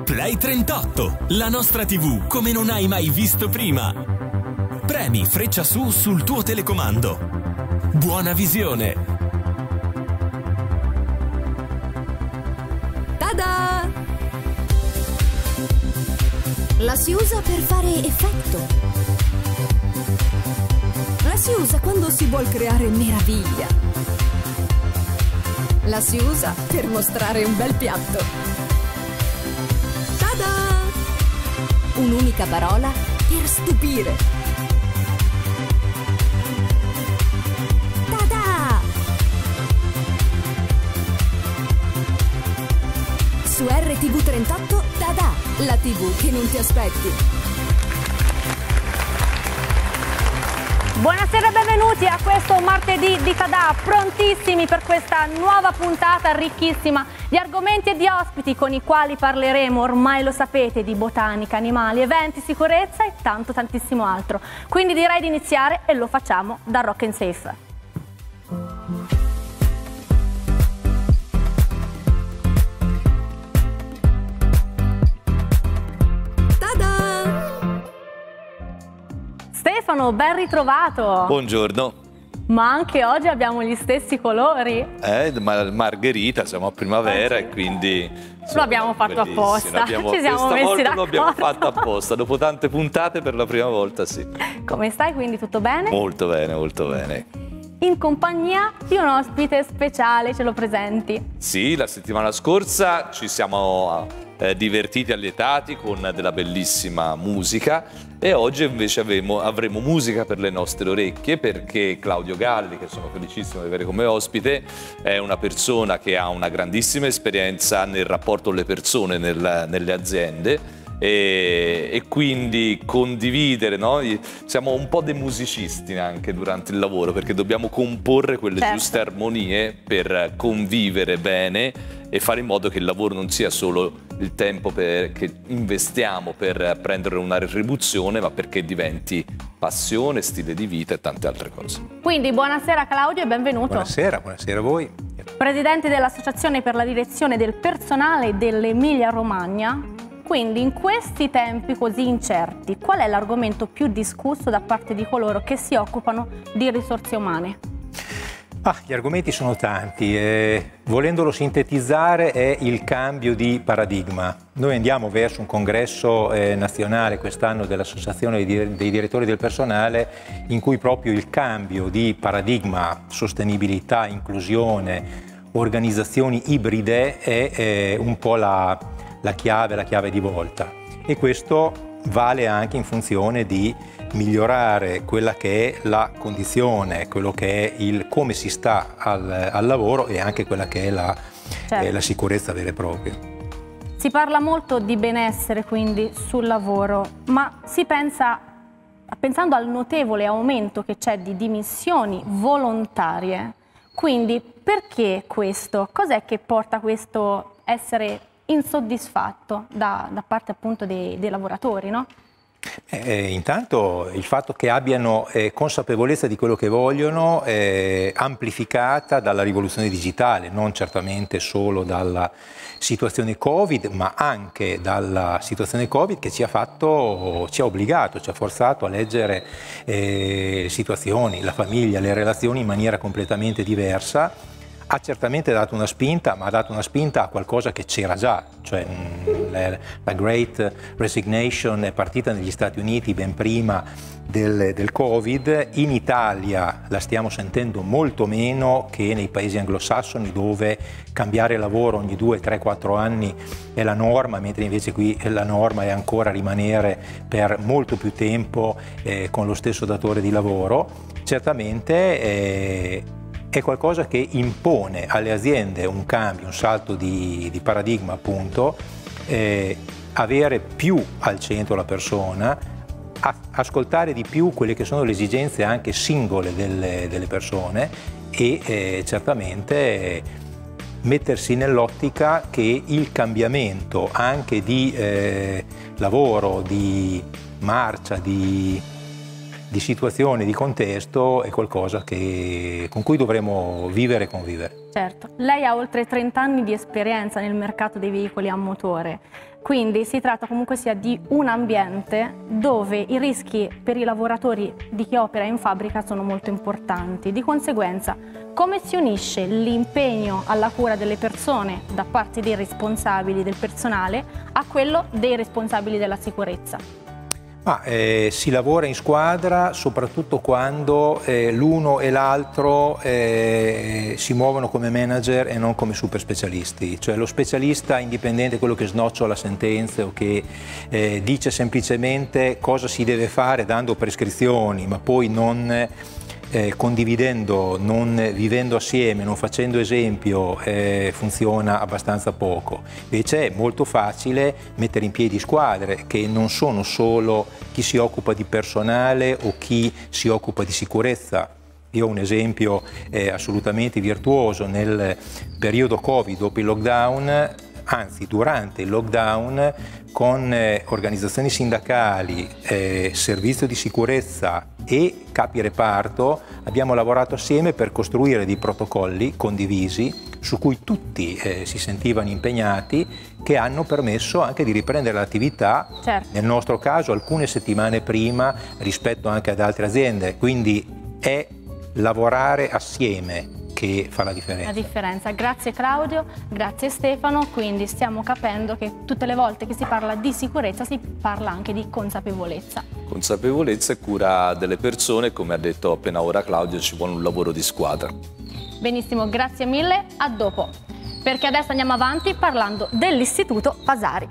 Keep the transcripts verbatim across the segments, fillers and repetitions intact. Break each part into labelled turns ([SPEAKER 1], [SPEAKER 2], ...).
[SPEAKER 1] Play trentotto, la nostra tivù come non hai mai visto prima. Premi freccia su sul tuo telecomando. Buona visione!
[SPEAKER 2] Tada! La si usa per fare effetto. La si usa quando si vuol creare meraviglia. La si usa per mostrare un bel piatto. Tada! Un'unica parola per stupire. Tada! Su R T V trentotto, tada! La tivù che non ti aspetti.
[SPEAKER 3] Buonasera e benvenuti a questo martedì di Tada, prontissimi per questa nuova puntata ricchissima di argomenti e di ospiti con i quali parleremo, ormai lo sapete, di botanica, animali, eventi, sicurezza e tanto tantissimo altro. Quindi direi di iniziare e lo facciamo da Rock and Safe. Stefano, ben ritrovato!
[SPEAKER 4] Buongiorno!
[SPEAKER 3] Ma anche oggi abbiamo gli stessi colori?
[SPEAKER 4] Eh, ma Margherita, siamo a primavera e quindi... Insomma,
[SPEAKER 3] lo abbiamo fatto apposta,
[SPEAKER 4] abbiamo,
[SPEAKER 3] ci siamo messi d'accordo.
[SPEAKER 4] Lo abbiamo fatto apposta, dopo tante puntate per la prima volta, sì.
[SPEAKER 3] Come stai, quindi tutto bene?
[SPEAKER 4] Molto bene, molto bene.
[SPEAKER 3] In compagnia di un ospite speciale, ce lo presenti?
[SPEAKER 4] Sì, la settimana scorsa ci siamo eh, divertiti, allietati con della bellissima musica e oggi invece avremo, avremo musica per le nostre orecchie perché Claudio Galli, che sono felicissimo di avere come ospite, è una persona che ha una grandissima esperienza nel rapporto con le persone, nel, nelle aziende. E, e quindi condividere, no? Siamo un po' dei musicisti anche durante il lavoro perché dobbiamo comporre quelle
[SPEAKER 3] certo.
[SPEAKER 4] giuste armonie per convivere bene e fare in modo che il lavoro non sia solo il tempo per, che investiamo per prendere una retribuzione, ma perché diventi passione, stile di vita e tante altre cose.
[SPEAKER 3] Quindi buonasera Claudio e benvenuto.
[SPEAKER 5] Buonasera, buonasera a voi.
[SPEAKER 3] Presidente dell'Associazione per la Direzione del Personale dell'Emilia Romagna. Quindi in questi tempi così incerti, qual è l'argomento più discusso da parte di coloro che si occupano di risorse umane?
[SPEAKER 5] Ah, gli argomenti sono tanti, eh, volendolo sintetizzare è il cambio di paradigma. Noi andiamo verso un congresso eh, nazionale quest'anno dell'Associazione dei, dei Direttori del Personale in cui proprio il cambio di paradigma, sostenibilità, inclusione, organizzazioni ibride è eh, un po' la... la chiave, la chiave di volta e questo vale anche in funzione di migliorare quella che è la condizione, quello che è il come si sta al, al lavoro e anche quella che è la,
[SPEAKER 3] certo.
[SPEAKER 5] eh, la sicurezza vera e propria.
[SPEAKER 3] Si parla molto di benessere quindi sul lavoro, ma si pensa, pensando al notevole aumento che c'è di dimissioni volontarie, quindi perché questo? Cos'è che porta questo essere insoddisfatto da, da parte appunto dei, dei lavoratori, no?
[SPEAKER 5] Eh, intanto il fatto che abbiano eh, consapevolezza di quello che vogliono è amplificata dalla rivoluzione digitale, non certamente solo dalla situazione Covid, ma anche dalla situazione Covid che ci ha fatto, ci ha obbligato, ci ha forzato a leggere eh, le situazioni, la famiglia, le relazioni in maniera completamente diversa. Ha certamente dato una spinta, ma ha dato una spinta a qualcosa che c'era già, cioè mh, la Great Resignation è partita negli Stati Uniti ben prima del, del Covid, in Italia la stiamo sentendo molto meno che nei paesi anglosassoni dove cambiare lavoro ogni due, tre, quattro anni è la norma, mentre invece qui la norma è ancora rimanere per molto più tempo eh, con lo stesso datore di lavoro. Certamente eh, è qualcosa che impone alle aziende un cambio, un salto di, di paradigma appunto, eh, avere più al centro la persona, a, ascoltare di più quelle che sono le esigenze anche singole delle, delle persone e eh, certamente eh, mettersi nell'ottica che il cambiamento anche di eh, lavoro, di marcia, di di situazione, di contesto è qualcosa che, con cui dovremo vivere e convivere.
[SPEAKER 3] Certo, lei ha oltre trenta anni di esperienza nel mercato dei veicoli a motore, quindi si tratta comunque sia di un ambiente dove i rischi per i lavoratori di chi opera in fabbrica sono molto importanti. Di conseguenza, come si unisce l'impegno alla cura delle persone da parte dei responsabili del personale a quello dei responsabili della sicurezza?
[SPEAKER 5] Ma, eh, si lavora in squadra soprattutto quando eh, l'uno e l'altro eh, si muovono come manager e non come super specialisti. Cioè lo specialista indipendente, quello che snocciola sentenze o che eh, dice semplicemente cosa si deve fare dando prescrizioni, ma poi non eh, condividendo, non vivendo assieme, non facendo esempio, eh, funziona abbastanza poco. Invece è molto facile mettere in piedi squadre che non sono solo chi si occupa di personale o chi si occupa di sicurezza. Io ho un esempio eh, assolutamente virtuoso. Nel periodo Covid, dopo il lockdown, anzi durante il lockdown, con eh, organizzazioni sindacali, eh, servizio di sicurezza e capi reparto, abbiamo lavorato assieme per costruire dei protocolli condivisi su cui tutti eh, si sentivano impegnati, che hanno permesso anche di riprendere l'attività, certo, nel nostro caso alcune settimane prima rispetto anche ad altre aziende. Quindi è lavorare assieme che fa la differenza.
[SPEAKER 3] La differenza. Grazie Claudio, grazie Stefano. Quindi stiamo capendo che tutte le volte che si parla di sicurezza si parla anche di consapevolezza.
[SPEAKER 4] Consapevolezza e cura delle persone, come ha detto appena ora Claudio, ci vuole un lavoro di squadra.
[SPEAKER 3] Benissimo, grazie mille, a dopo. Perché adesso andiamo avanti parlando dell'Istituto Vasari.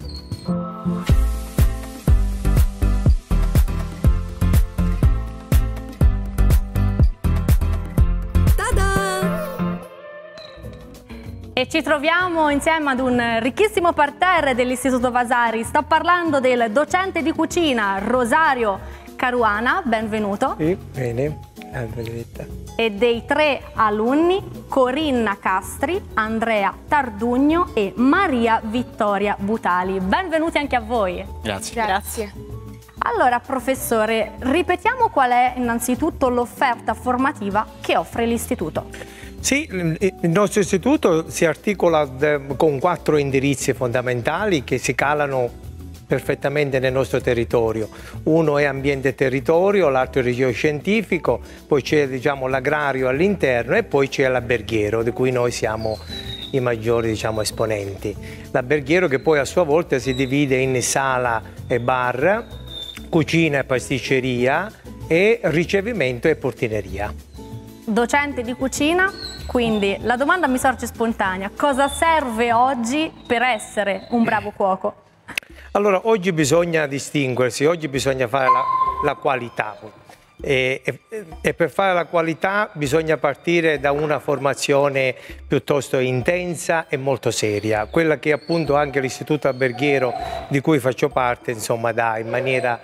[SPEAKER 3] E ci troviamo insieme ad un ricchissimo parterre dell'Istituto Vasari. Sto parlando del docente di cucina Rosario Caruana, benvenuto.
[SPEAKER 6] Sì, bene, Benedetta.
[SPEAKER 3] E dei tre alunni Corinna Castri, Andrea Tardugno e Maria Vittoria Butali. Benvenuti anche a voi.
[SPEAKER 7] Grazie.
[SPEAKER 3] Grazie. Allora, professore, ripetiamo qual è innanzitutto l'offerta formativa che offre l'istituto.
[SPEAKER 6] Sì, il nostro istituto si articola con quattro indirizzi fondamentali che si calano perfettamente nel nostro territorio. Uno è ambiente e territorio, l'altro è regio scientifico, poi c'è, diciamo, l'agrario all'interno e poi c'è l'alberghiero, di cui noi siamo i maggiori, diciamo, esponenti. L'alberghiero che poi a sua volta si divide in sala e bar, cucina e pasticceria e ricevimento e portineria.
[SPEAKER 3] Docente di cucina, quindi la domanda mi sorge spontanea: cosa serve oggi per essere un bravo cuoco?
[SPEAKER 6] Allora, oggi bisogna distinguersi, oggi bisogna fare la, la qualità e, e, e per fare la qualità bisogna partire da una formazione piuttosto intensa e molto seria, quella che appunto anche l'Istituto Alberghiero di cui faccio parte, insomma, dà in maniera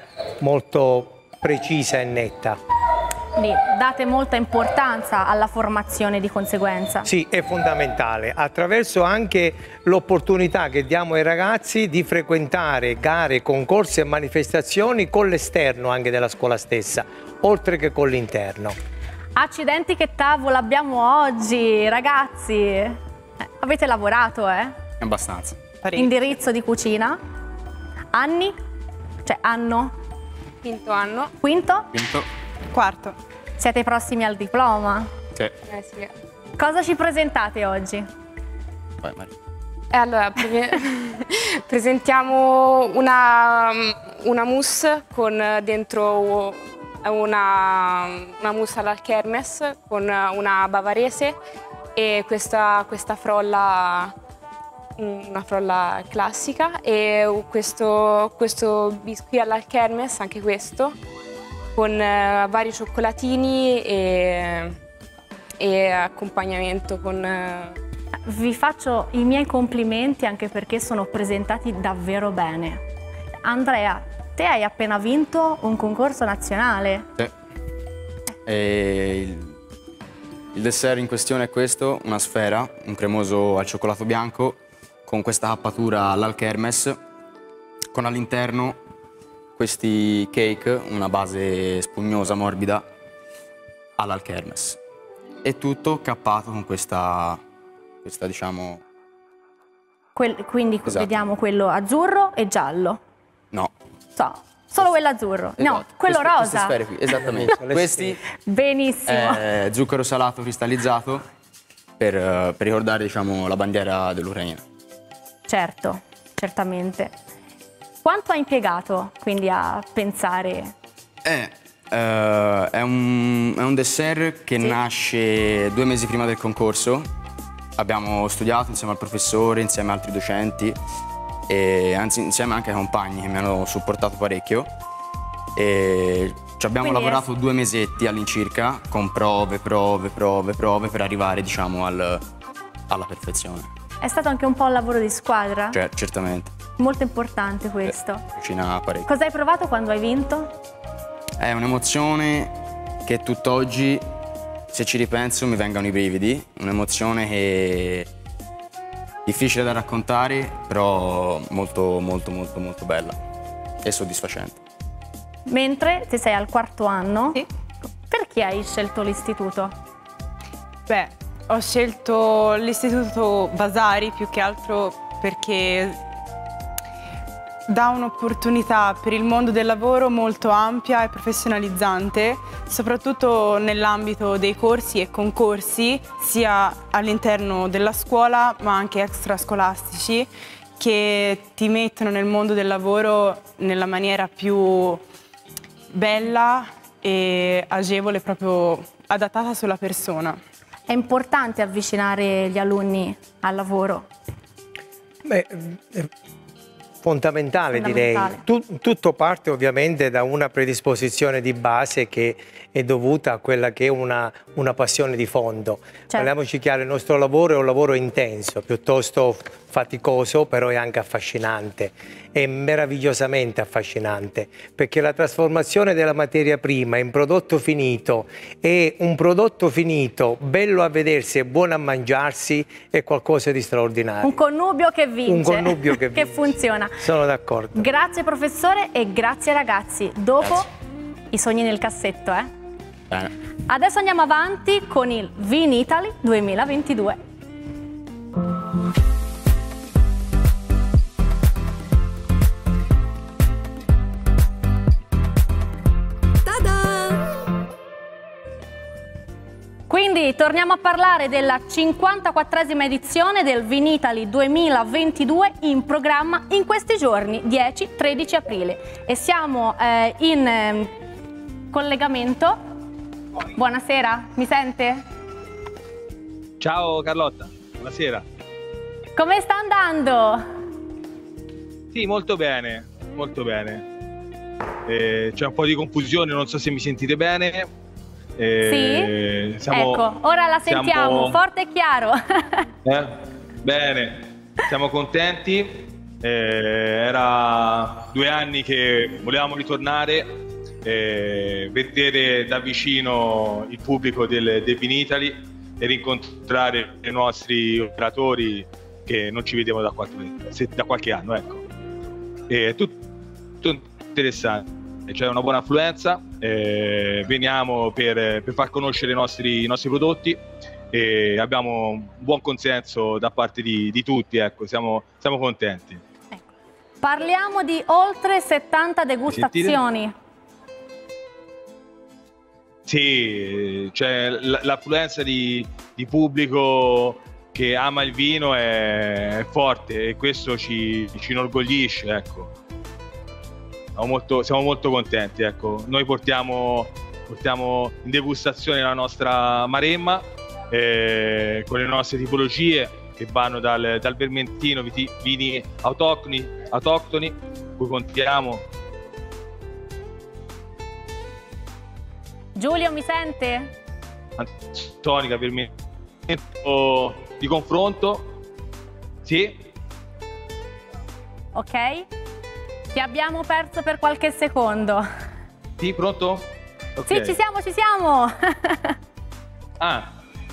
[SPEAKER 6] molto precisa e netta.
[SPEAKER 3] Quindi date molta importanza alla formazione di conseguenza.
[SPEAKER 6] Sì, è fondamentale, attraverso anche l'opportunità che diamo ai ragazzi di frequentare gare, concorsi e manifestazioni con l'esterno anche della scuola stessa, oltre che con l'interno.
[SPEAKER 3] Accidenti, che tavola abbiamo oggi, ragazzi! Eh, avete lavorato, eh?
[SPEAKER 7] Abbastanza.
[SPEAKER 3] Indirizzo di cucina? Anni? Cioè anno?
[SPEAKER 8] Quinto anno.
[SPEAKER 3] Quinto?
[SPEAKER 7] Quinto.
[SPEAKER 8] Quarto.
[SPEAKER 3] Siete prossimi al diploma?
[SPEAKER 7] Sì.
[SPEAKER 8] Eh sì.
[SPEAKER 3] Cosa ci presentate oggi?
[SPEAKER 7] Vai, Maria.
[SPEAKER 8] E allora pre presentiamo una, una mousse con dentro una, una mousse alla kermes con una bavarese e questa, questa frolla, una frolla classica, e questo, questo biscuit alla kermes, anche questo, con uh, vari cioccolatini e, e accompagnamento con... Uh...
[SPEAKER 3] Vi faccio i miei complimenti anche perché sono presentati davvero bene. Andrea, te hai appena vinto un concorso nazionale.
[SPEAKER 7] Sì. E il, il dessert in questione è questo, una sfera, un cremoso al cioccolato bianco con questa happatura all'alkermes, con all'interno questi cake, una base spugnosa, morbida, all'alkermes. e tutto cappato con questa, questa diciamo...
[SPEAKER 3] Quel, quindi
[SPEAKER 7] Esatto.
[SPEAKER 3] vediamo quello azzurro e giallo.
[SPEAKER 7] No.
[SPEAKER 3] So, solo quello azzurro. No,
[SPEAKER 7] Esatto.
[SPEAKER 3] quello
[SPEAKER 7] Queste-
[SPEAKER 3] rosa.
[SPEAKER 7] Queste sfere qui, esattamente. Questi
[SPEAKER 3] Benissimo.
[SPEAKER 7] è zucchero salato cristallizzato per, eh, per ricordare, diciamo, la bandiera dell'Ucraina.
[SPEAKER 3] Certo, certamente. Quanto ha impiegato quindi a pensare?
[SPEAKER 7] Eh, eh, è, un, è un dessert che
[SPEAKER 3] Sì.
[SPEAKER 7] nasce due mesi prima del concorso. Abbiamo studiato insieme al professore, insieme a altri docenti, e anzi insieme anche ai compagni che mi hanno supportato parecchio. E ci abbiamo
[SPEAKER 3] Quindi
[SPEAKER 7] lavorato
[SPEAKER 3] è-
[SPEAKER 7] due mesetti all'incirca, con prove, prove, prove, prove, per arrivare, diciamo, al- alla perfezione.
[SPEAKER 3] È stato anche un po' un lavoro di squadra?
[SPEAKER 7] Cioè, certamente,
[SPEAKER 3] Molto importante questo.
[SPEAKER 7] cucina parecchio.
[SPEAKER 3] Cosa hai provato quando hai vinto?
[SPEAKER 7] È un'emozione che tutt'oggi, se ci ripenso, mi vengono i brividi. Un'emozione che è difficile da raccontare, però molto, molto, molto, molto bella e soddisfacente.
[SPEAKER 3] Mentre ti sei al quarto anno,
[SPEAKER 9] Sì.
[SPEAKER 3] perché hai scelto l'istituto?
[SPEAKER 9] Beh, ho scelto l'istituto Vasari più che altro perché dà un'opportunità per il mondo del lavoro molto ampia e professionalizzante, soprattutto nell'ambito dei corsi e concorsi, sia all'interno della scuola ma anche extrascolastici, che ti mettono nel mondo del lavoro nella maniera più bella e agevole, proprio adattata sulla persona.
[SPEAKER 3] È importante avvicinare gli alunni al lavoro.
[SPEAKER 6] Beh, eh, fondamentale,
[SPEAKER 3] Fondamentale.
[SPEAKER 6] direi. Tu- tutto parte ovviamente da una predisposizione di base che è dovuta a quella che è una, una passione di fondo. Parliamoci chiaro, il nostro lavoro è un lavoro intenso, piuttosto faticoso, però è anche affascinante, è meravigliosamente affascinante, perché la trasformazione della materia prima in prodotto finito e un prodotto finito bello a vedersi e buono a mangiarsi è qualcosa di straordinario.
[SPEAKER 3] Un connubio che vince.
[SPEAKER 6] Un connubio che
[SPEAKER 3] che
[SPEAKER 6] vince.
[SPEAKER 3] funziona.
[SPEAKER 6] Sono d'accordo.
[SPEAKER 3] Grazie professore e grazie ragazzi. Dopo
[SPEAKER 7] Grazie.
[SPEAKER 3] i sogni nel cassetto, eh?
[SPEAKER 7] Bene.
[SPEAKER 3] Adesso andiamo avanti con il Vinitaly duemilaventidue. Quindi torniamo a parlare della cinquantaquattresima edizione del Vinitaly duemilaventidue in programma in questi giorni, dieci tredici aprile. E siamo eh, in eh, collegamento. Buonasera, mi sente?
[SPEAKER 10] Ciao Carlotta, buonasera.
[SPEAKER 3] Come sta andando?
[SPEAKER 10] Sì, molto bene, molto bene. Eh, c'è un po' di confusione, non so se mi sentite bene. Eh,
[SPEAKER 3] Sì?
[SPEAKER 10] siamo-
[SPEAKER 3] Ecco, ora la
[SPEAKER 10] siamo-
[SPEAKER 3] sentiamo, forte e chiaro.
[SPEAKER 10] Eh? Bene, siamo contenti. Eh, era due anni che volevamo ritornare, eh, vedere da vicino il pubblico del, del Vinitaly e rincontrare i nostri operatori che non ci vedevano da qualche, se- da qualche anno. Ecco. È tutto, tutto interessante. C'è una buona affluenza, eh, veniamo per, per far conoscere i nostri, i nostri prodotti e abbiamo un buon consenso da parte di, di tutti, ecco, siamo, siamo contenti.
[SPEAKER 3] Parliamo di oltre settanta degustazioni.
[SPEAKER 10] Sì, cioè, l- l'affluenza di, di pubblico che ama il vino è, è forte e questo ci, ci inorgoglisce, ecco. Siamo molto, siamo molto contenti, ecco. Noi portiamo, portiamo in degustazione la nostra Maremma eh, con le nostre tipologie che vanno dal, dal vermentino, viti- vini autoctoni, autoctoni, cui contiamo.
[SPEAKER 3] Giulio, mi sente?
[SPEAKER 10] Tonica, vermento di confronto. Sì,
[SPEAKER 3] Ok? Ti abbiamo perso per qualche secondo.
[SPEAKER 10] sì, pronto? Ok.
[SPEAKER 3] Sì, ci siamo, ci siamo.
[SPEAKER 10] Ah.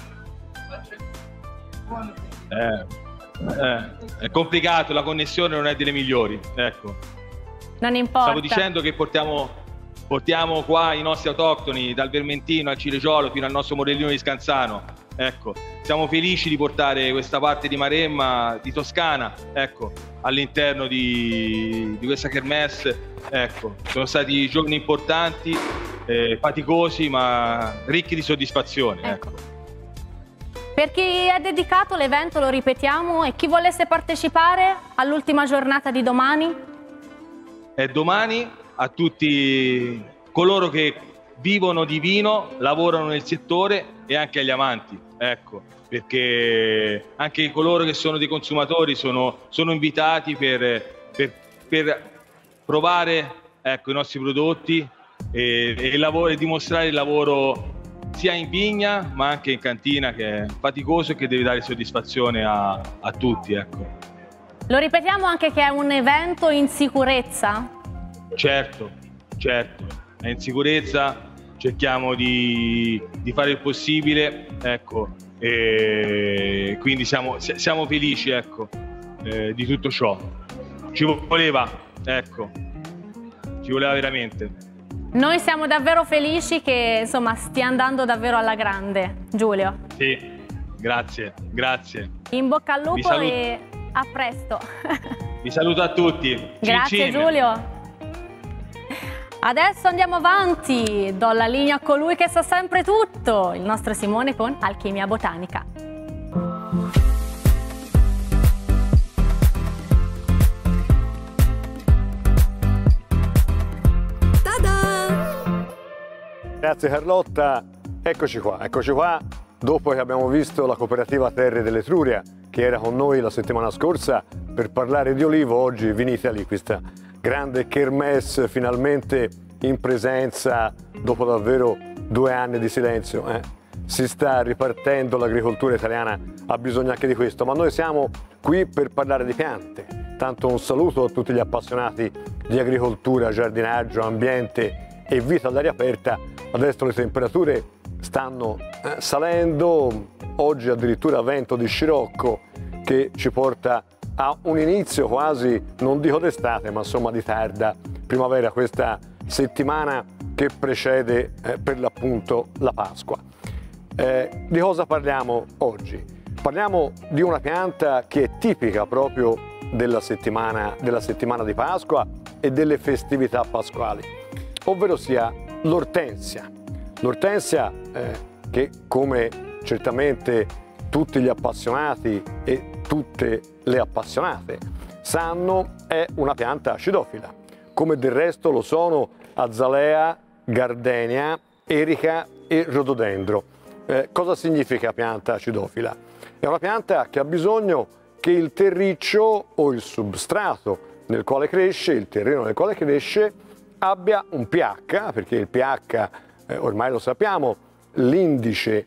[SPEAKER 10] Eh, eh, è complicato, la connessione non è delle migliori, ecco.
[SPEAKER 3] Non importa.
[SPEAKER 10] Stavo dicendo che portiamo, portiamo qua i nostri autoctoni dal Vermentino al Cireggiolo fino al nostro Morellino di Scanzano. Ecco, siamo felici di portare questa parte di Maremma, di Toscana, ecco, all'interno di, di questa kermesse. Ecco, sono stati giorni importanti, eh, faticosi ma ricchi di soddisfazione. Ecco. Ecco.
[SPEAKER 3] Per chi è dedicato l'evento, lo ripetiamo, e chi volesse partecipare all'ultima giornata di domani?
[SPEAKER 10] È domani a tutti coloro che vivono di vino, lavorano nel settore e anche agli amanti, ecco, perché anche coloro che sono dei consumatori sono, sono invitati per, per, per provare, ecco, i nostri prodotti e, e, lavoro, e dimostrare il lavoro sia in vigna ma anche in cantina, che è faticoso e che deve dare soddisfazione a, a tutti. Ecco.
[SPEAKER 3] Lo ripetiamo anche che è un evento in sicurezza? Certo,
[SPEAKER 10] certo, è in sicurezza, cerchiamo di, di fare il possibile, ecco, e quindi siamo, siamo felici, ecco, eh, di tutto ciò. Ci voleva, ecco, ci voleva veramente.
[SPEAKER 3] Noi siamo davvero felici che, insomma, stia andando davvero alla grande, Giulio.
[SPEAKER 10] Sì, grazie, grazie.
[SPEAKER 3] In bocca al lupo e a presto.
[SPEAKER 10] Vi saluto a tutti.
[SPEAKER 3] Grazie
[SPEAKER 10] cin cin.
[SPEAKER 3] Giulio. Adesso andiamo avanti, do la linea a colui che sa sempre tutto, il nostro Simone con Alchimia Botanica.
[SPEAKER 11] Grazie Carlotta, eccoci qua, eccoci qua, dopo che abbiamo visto la cooperativa Terre dell'Etruria che era con noi la settimana scorsa per parlare di olivo, oggi Vinitaly, questa grande kermesse finalmente in presenza dopo davvero due anni di silenzio. Eh. Si sta ripartendo, l'agricoltura italiana ha bisogno anche di questo, ma noi siamo qui per parlare di piante. Tanto un saluto a tutti gli appassionati di agricoltura, giardinaggio, ambiente e vita all'aria aperta. Adesso le temperature stanno eh, salendo, oggi addirittura vento di scirocco che ci porta a un inizio quasi, non dico d'estate, ma insomma di tarda primavera, questa settimana che precede eh, per l'appunto la Pasqua. Eh, di cosa parliamo oggi? Parliamo di una pianta che è tipica proprio della settimana, della settimana di Pasqua e delle festività pasquali, ovvero sia l'ortensia. L'ortensia eh, che, come certamente tutti gli appassionati e tutte le appassionate sanno, è una pianta acidofila, come del resto lo sono azalea, gardenia, erica e rododendro. Eh, cosa significa pianta acidofila? È una pianta che ha bisogno che il terriccio o il substrato nel quale cresce, il terreno nel quale cresce, abbia un pH, perché il pH, eh, ormai lo sappiamo, l'indice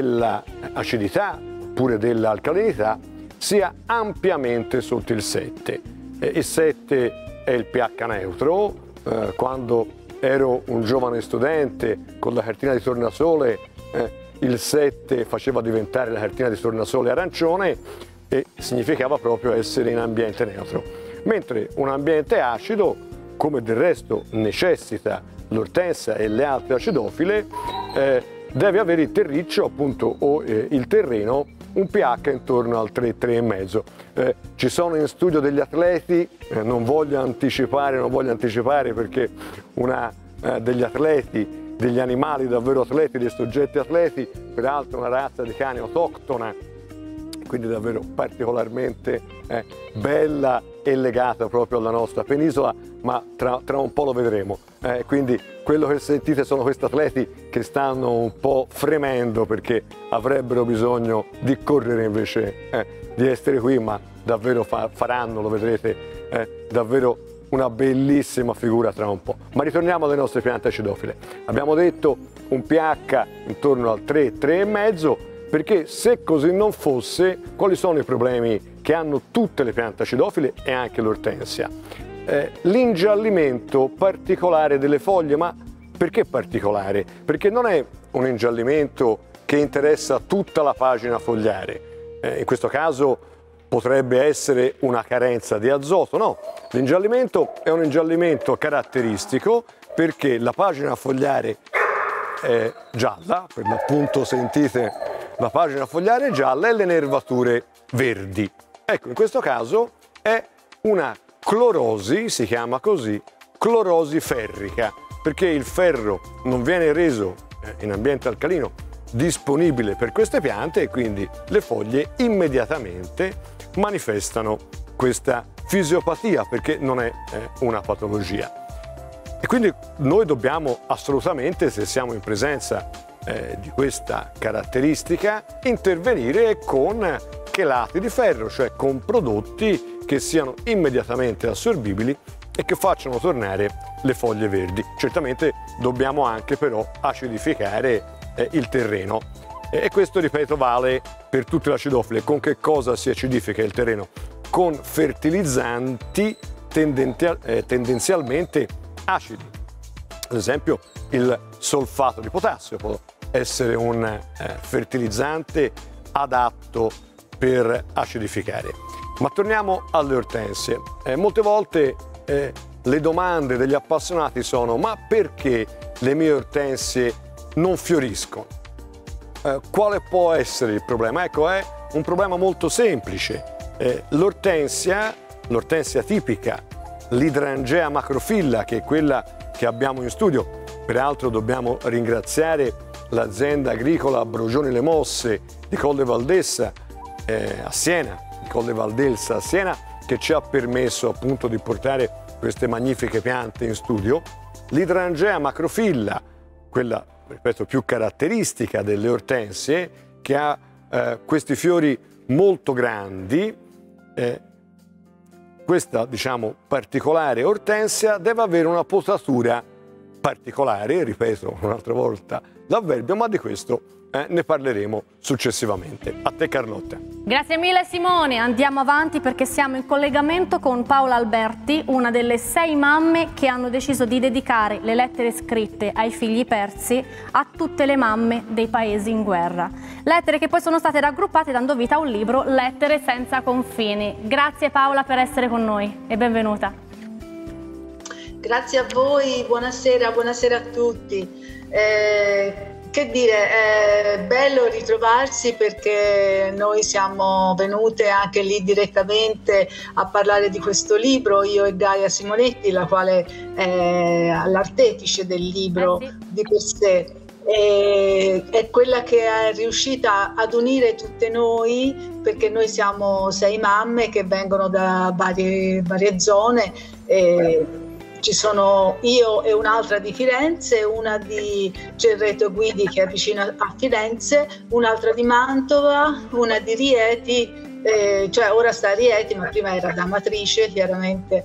[SPEAKER 11] dell'acidità oppure dell'alcalinità, sia ampiamente sotto il sette. Eh, il sette è il pH neutro. Eh, quando ero un giovane studente con la cartina di tornasole, eh, il sette faceva diventare la cartina di tornasole arancione e significava proprio essere in ambiente neutro. Mentre un ambiente acido, come del resto necessita l'ortensia e le altre acidofile, eh, deve avere il terriccio, appunto, o eh, il terreno, un pH intorno al tre, tre e mezzo. Eh, ci sono in studio degli atleti, eh, non voglio anticipare, non voglio anticipare perché una eh, degli atleti, degli animali davvero atleti, dei soggetti atleti, peraltro una razza di cane autoctona, quindi davvero particolarmente eh, bella e legata proprio alla nostra penisola, ma tra, tra un po' lo vedremo. Eh, quindi quello che sentite sono questi atleti che stanno un po' fremendo perché avrebbero bisogno di correre invece eh, di essere qui, ma davvero fa, faranno, lo vedrete, eh, davvero una bellissima figura tra un po'. Ma ritorniamo alle nostre piante acidofile. Abbiamo detto un pH intorno al tre, tre e mezzo, perché se così non fosse, quali sono i problemi che hanno tutte le piante acidofile e anche l'ortensia? Eh, l'ingiallimento particolare delle foglie, ma perché particolare? Perché non è un ingiallimento che interessa tutta la pagina fogliare. Eh, in questo caso potrebbe essere una carenza di azoto, no. L'ingiallimento è un ingiallimento caratteristico perché la pagina fogliare è gialla, per l'appunto sentite la pagina fogliare gialla e le nervature verdi. Ecco, in questo caso è una clorosi, si chiama così, clorosi ferrica, perché il ferro non viene reso in ambiente alcalino disponibile per queste piante e quindi le foglie immediatamente manifestano questa fisiopatia, perché non è eh, una patologia. E quindi noi dobbiamo assolutamente, se siamo in presenza eh, di questa caratteristica, intervenire con chelati di ferro, cioè con prodotti che siano immediatamente assorbibili e che facciano tornare le foglie verdi. Certamente dobbiamo anche però acidificare eh, il terreno. E questo, ripeto, vale per tutte le acidofile. Con che cosa si acidifica il terreno? Con fertilizzanti eh, tendenzialmente acidi. Ad esempio il solfato di potassio può essere un eh, fertilizzante adatto per acidificare. Ma torniamo alle ortensie. Eh, molte volte eh, le domande degli appassionati sono: ma perché le mie ortensie non fioriscono? Eh, quale può essere il problema? Ecco, è un problema molto semplice. Eh, l'ortensia, l'ortensia tipica, l'Hydrangea macrofilla, che è quella che abbiamo in studio, peraltro dobbiamo ringraziare l'azienda agricola Brogioni Le Mosse di Colle Valdessa eh, a Siena, di Colle Valdelsa a Siena, che ci ha permesso appunto di portare queste magnifiche piante in studio. L'Hydrangea macrofilla, quella, ripeto, più caratteristica delle ortensie, che ha eh, questi fiori molto grandi. Eh, questa, diciamo, particolare ortensia deve avere una posatura particolare, ripeto un'altra volta l'avverbio, ma di questo eh, ne parleremo successivamente. A te, Carlotta.
[SPEAKER 3] Grazie mille Simone, andiamo avanti perché siamo in collegamento con Paola Alberti, una delle sei mamme che hanno deciso di dedicare le lettere scritte ai figli persi a tutte le mamme dei paesi in guerra. Lettere che poi sono state raggruppate dando vita a un libro, Lettere senza confini. Grazie Paola per essere con noi e benvenuta.
[SPEAKER 12] Grazie a voi, buonasera, buonasera a tutti. Eh... Che dire, è bello ritrovarsi perché noi siamo venute anche lì direttamente a parlare di questo libro, io e Gaia Simonetti, la quale è l'artefice del libro eh sì. di per sé. E, è quella che è riuscita ad unire tutte noi, perché noi siamo sei mamme che vengono da varie, varie zone. E, ci sono io e un'altra di Firenze, una di Cerreto Guidi che è vicino a Firenze, un'altra di Mantova, una di Rieti, eh, cioè ora sta a Rieti ma prima era da Amatrice chiaramente,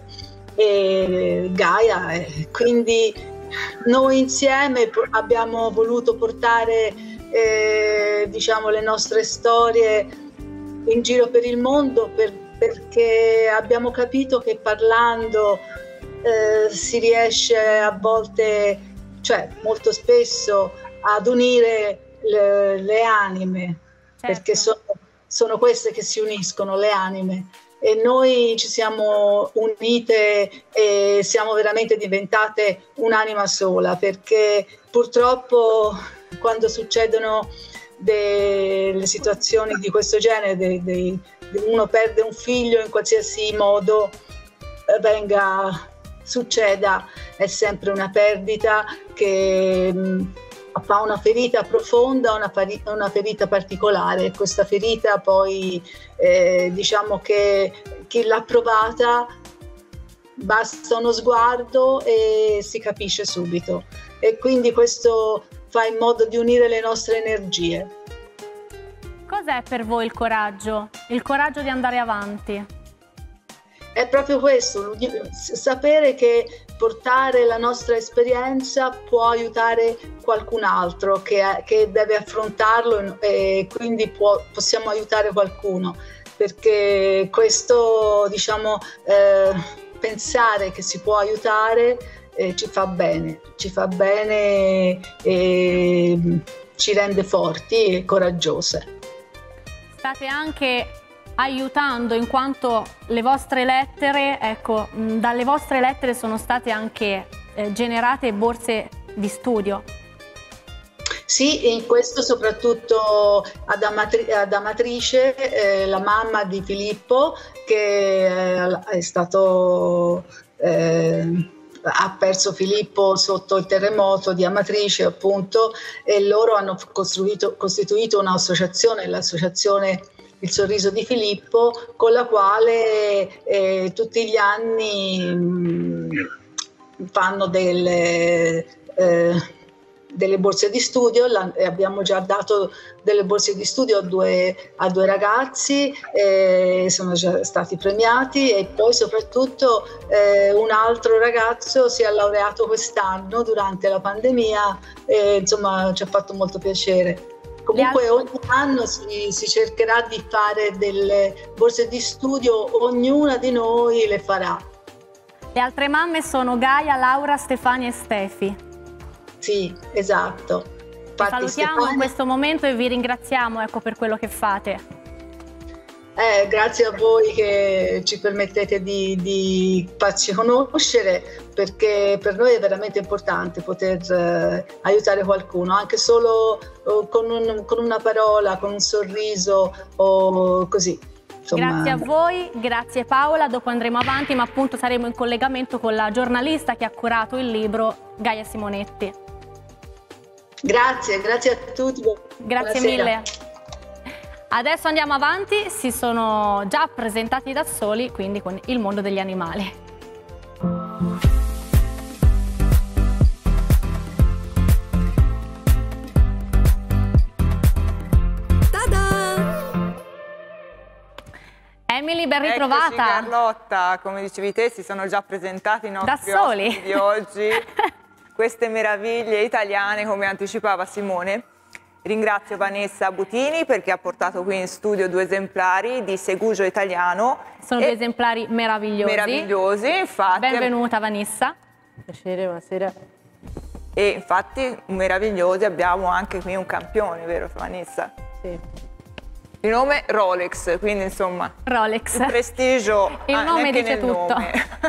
[SPEAKER 12] e Gaia. Eh, quindi noi insieme abbiamo voluto portare eh, diciamo le nostre storie in giro per il mondo per, perché abbiamo capito che parlando Eh, si riesce a volte, cioè molto spesso, ad unire le, le anime, certo. Perché sono, sono queste che si uniscono, le anime, e noi ci siamo unite e siamo veramente diventate un'anima sola, perché purtroppo quando succedono delle situazioni di questo genere, de, de, de uno perde un figlio in qualsiasi modo eh, venga succeda, è sempre una perdita che mh, fa una ferita profonda, una, una ferita particolare, e questa ferita poi eh, diciamo che chi l'ha provata basta uno sguardo e si capisce subito, e quindi questo fa in modo di unire le nostre energie.
[SPEAKER 3] Cos'è per voi il coraggio? Il coraggio di andare avanti?
[SPEAKER 12] È proprio questo, sapere che portare la nostra esperienza può aiutare qualcun altro che, che deve affrontarlo, e quindi può, possiamo aiutare qualcuno, perché questo, diciamo, eh, pensare che si può aiutare eh, ci fa bene, ci fa bene e ci rende forti e coraggiose.
[SPEAKER 3] State anche aiutando, in quanto le vostre lettere, ecco, mh, dalle vostre lettere sono state anche eh, generate borse di studio.
[SPEAKER 12] Sì, in questo soprattutto ad, Amatri- ad Amatrice, eh, la mamma di Filippo, che eh, è stato... Eh, ha perso Filippo sotto il terremoto di Amatrice, appunto, e loro hanno costruito, costituito un'associazione, l'associazione Il Sorriso di Filippo, con la quale eh, tutti gli anni mh, fanno delle, eh, delle borse di studio. La, abbiamo già dato delle borse di studio a due, a due ragazzi, eh, sono già stati premiati, e poi soprattutto eh, un altro ragazzo si è laureato quest'anno durante la pandemia, e insomma ci ha fatto molto piacere. Comunque ogni anno si, si cercherà di fare delle borse di studio, ognuna di noi le farà.
[SPEAKER 3] Le altre mamme sono Gaia, Laura, Stefania e Stefi.
[SPEAKER 12] Sì, esatto.
[SPEAKER 3] Vi salutiamo Stefania... in questo momento e vi ringraziamo, ecco, per quello che fate.
[SPEAKER 12] Eh, grazie a voi che ci permettete di, di farci conoscere, perché per noi è veramente importante poter eh, aiutare qualcuno, anche solo oh, con, un, con una parola, con un sorriso o così. Insomma...
[SPEAKER 3] Grazie a voi, grazie Paola. Dopo andremo avanti, ma appunto saremo in collegamento con la giornalista che ha curato il libro, Gaia Simonetti.
[SPEAKER 12] Grazie, grazie a tutti.
[SPEAKER 3] Grazie
[SPEAKER 12] Buonasera.
[SPEAKER 3] mille. Adesso andiamo avanti, si sono già presentati da soli, quindi con il mondo degli animali.
[SPEAKER 2] Ta-da!
[SPEAKER 3] Emily, ben ritrovata.
[SPEAKER 13] Eccoci, Carlotta, come dicevi te, si sono già presentati i nostri
[SPEAKER 3] da soli
[SPEAKER 13] ospiti di oggi. Queste meraviglie italiane, come anticipava Simone. Ringrazio Vanessa Butini perché ha portato qui in studio due esemplari di Segugio italiano.
[SPEAKER 3] Sono due esemplari meravigliosi.
[SPEAKER 13] Meravigliosi, infatti.
[SPEAKER 3] Benvenuta Vanessa.
[SPEAKER 13] Piacere, buonasera. E infatti meravigliosi, abbiamo anche qui un campione, vero Vanessa? Sì. Il nome Rolex, quindi insomma
[SPEAKER 3] Rolex.
[SPEAKER 13] Il prestigio,
[SPEAKER 3] il
[SPEAKER 13] ah,
[SPEAKER 3] nome dice tutto.
[SPEAKER 13] Nome.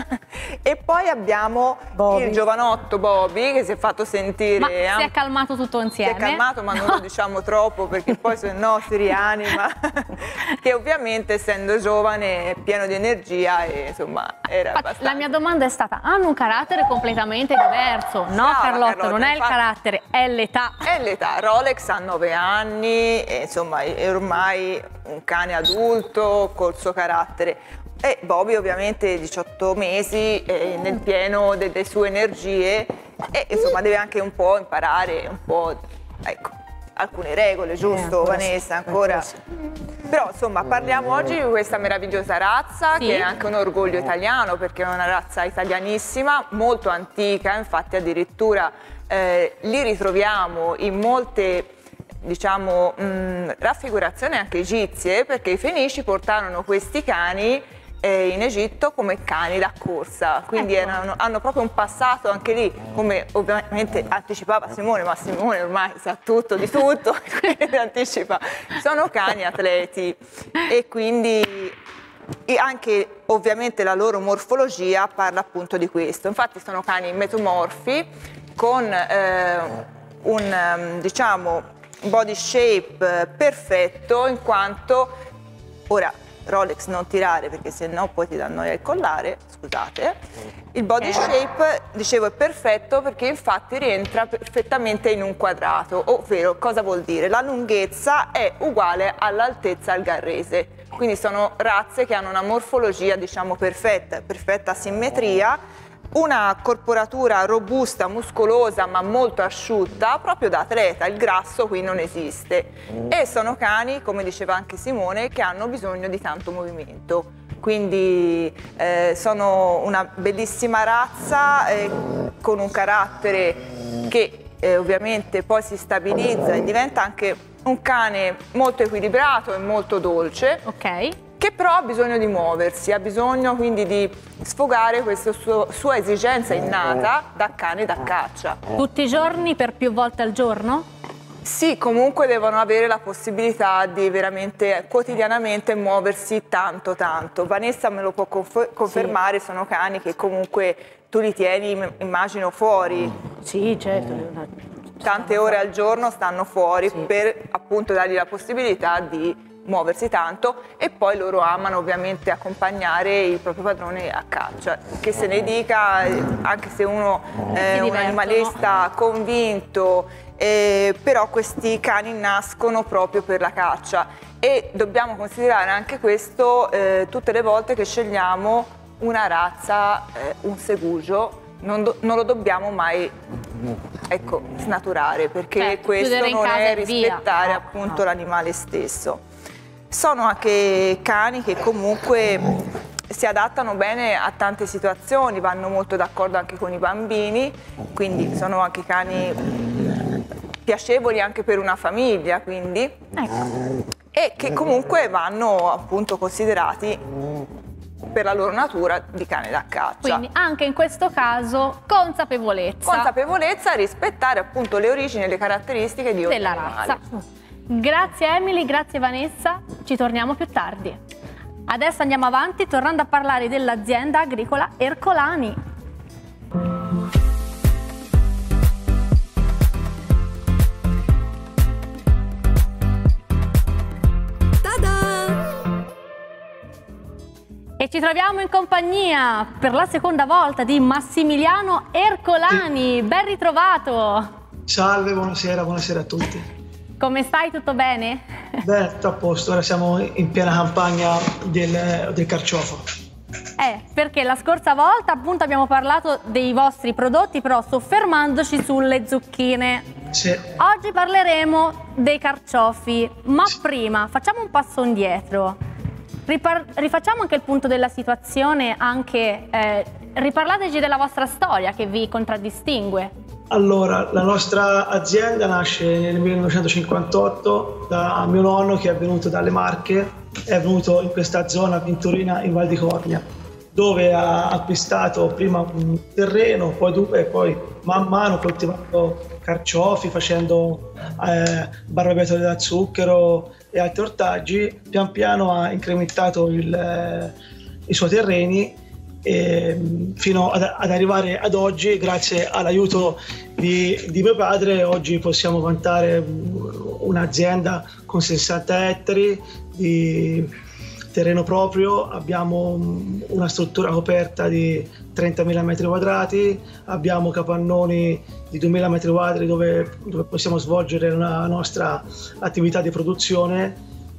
[SPEAKER 13] E poi abbiamo Bobby. Il giovanotto Bobby che si è fatto sentire.
[SPEAKER 3] Ma si è calmato tutto insieme.
[SPEAKER 13] Si è calmato, ma non lo diciamo troppo perché poi se no si rianima. Che ovviamente essendo giovane è pieno di energia e insomma era abbastanza.
[SPEAKER 3] La mia domanda è stata: hanno un carattere completamente diverso? No,
[SPEAKER 13] Brava,
[SPEAKER 3] Carlotta,
[SPEAKER 13] Carlotta,
[SPEAKER 3] non è
[SPEAKER 13] infatti,
[SPEAKER 3] il carattere, è l'età.
[SPEAKER 13] È l'età. Rolex ha nove anni, e, insomma è ormai un cane adulto col suo carattere. E Bobby ovviamente diciotto mesi, eh, nel pieno delle sue energie, e insomma deve anche un po' imparare un po', ecco, alcune regole, giusto eh, Vanessa? Ancora. Sì. Però insomma parliamo oggi di questa meravigliosa razza, sì, che è anche un orgoglio italiano perché è una razza italianissima, molto antica, infatti addirittura eh, li ritroviamo in molte, diciamo, mh, raffigurazioni anche egizie, perché i Fenici portarono questi cani eh, in Egitto come cani da corsa, quindi ecco. erano, hanno proprio un passato anche lì, come ovviamente anticipava Simone, ma Simone ormai sa tutto di tutto, quindi anticipa, sono cani atleti e quindi e anche ovviamente la loro morfologia parla appunto di questo. Infatti sono cani metamorfi con eh, un, diciamo, body shape perfetto, in quanto ora Rolex non tirare perché se no poi ti dà noia il collare, scusate. Il body shape, dicevo, è perfetto perché infatti rientra perfettamente in un quadrato, ovvero cosa vuol dire? La lunghezza è uguale all'altezza algarrese, quindi sono razze che hanno una morfologia, diciamo, perfetta, perfetta simmetria, una corporatura robusta, muscolosa ma molto asciutta, proprio da atleta, il grasso qui non esiste. E sono cani, come diceva anche Simone, che hanno bisogno di tanto movimento. Quindi eh, sono una bellissima razza eh, con un carattere che eh, ovviamente poi si stabilizza e diventa anche un cane molto equilibrato e molto dolce.
[SPEAKER 3] Ok.
[SPEAKER 13] Che però ha bisogno di muoversi, ha bisogno quindi di sfogare questa sua, sua esigenza innata da cane da caccia.
[SPEAKER 3] Tutti i giorni, per più volte al giorno?
[SPEAKER 13] Sì, comunque devono avere la possibilità di veramente quotidianamente muoversi tanto tanto. Vanessa me lo può conf- confermare, sì. Sono cani che comunque tu li tieni, immagino, fuori.
[SPEAKER 3] Sì, certo.
[SPEAKER 13] Tante ore al giorno stanno fuori, sì, per appunto dargli la possibilità di muoversi tanto, e poi loro amano ovviamente accompagnare il proprio padrone a caccia, che se ne dica, anche se uno è un animalista convinto, eh, però questi cani nascono proprio per la caccia, e dobbiamo considerare anche questo eh, tutte le volte che scegliamo una razza, eh, un segugio. Non, do, non lo dobbiamo mai, ecco, snaturare, perché
[SPEAKER 3] certo,
[SPEAKER 13] questo non è rispettare
[SPEAKER 3] no,
[SPEAKER 13] appunto
[SPEAKER 3] no.
[SPEAKER 13] l'animale stesso. Sono anche cani che comunque si adattano bene a tante situazioni, vanno molto d'accordo anche con i bambini, quindi sono anche cani piacevoli anche per una famiglia, quindi, ecco. E che comunque vanno appunto considerati per la loro natura di cane da caccia.
[SPEAKER 3] Quindi anche in questo caso consapevolezza.
[SPEAKER 13] Consapevolezza, rispettare appunto le origini e le caratteristiche di ogni
[SPEAKER 3] della
[SPEAKER 13] animale.
[SPEAKER 3] razza. Grazie Emily, grazie Vanessa, ci torniamo più tardi. Adesso andiamo avanti tornando a parlare dell'azienda agricola Ercolani. E ci troviamo in compagnia per la seconda volta di Massimiliano Ercolani. Ben ritrovato!
[SPEAKER 14] Salve, buonasera, buonasera a tutti.
[SPEAKER 3] Come stai? Tutto bene?
[SPEAKER 14] Beh, tutto a posto, ora siamo in piena campagna del, del carciofo.
[SPEAKER 3] Eh, perché la scorsa volta appunto abbiamo parlato dei vostri prodotti, però soffermandoci sulle zucchine.
[SPEAKER 14] Sì.
[SPEAKER 3] Oggi parleremo dei carciofi, ma sì. Prima facciamo un passo indietro. Ripar- rifacciamo anche il punto della situazione, anche eh, riparlateci della vostra storia che vi contraddistingue.
[SPEAKER 14] Allora, la nostra azienda nasce nel millenovecentocinquantotto da mio nonno, che è venuto dalle Marche, è venuto in questa zona pinturina in Val di Cornia, dove ha acquistato prima un terreno, poi, e poi man mano coltivando carciofi, facendo eh, barbabietole da zucchero e altri ortaggi, pian piano ha incrementato il, eh, i suoi terreni, e, fino ad, ad arrivare ad oggi, grazie all'aiuto di, di mio padre. Oggi possiamo vantare un'azienda con sessanta ettari di terreno proprio, abbiamo una struttura coperta di trentamila metri quadrati, abbiamo capannoni di duemila metri quadrati dove, dove possiamo svolgere la nostra attività di produzione,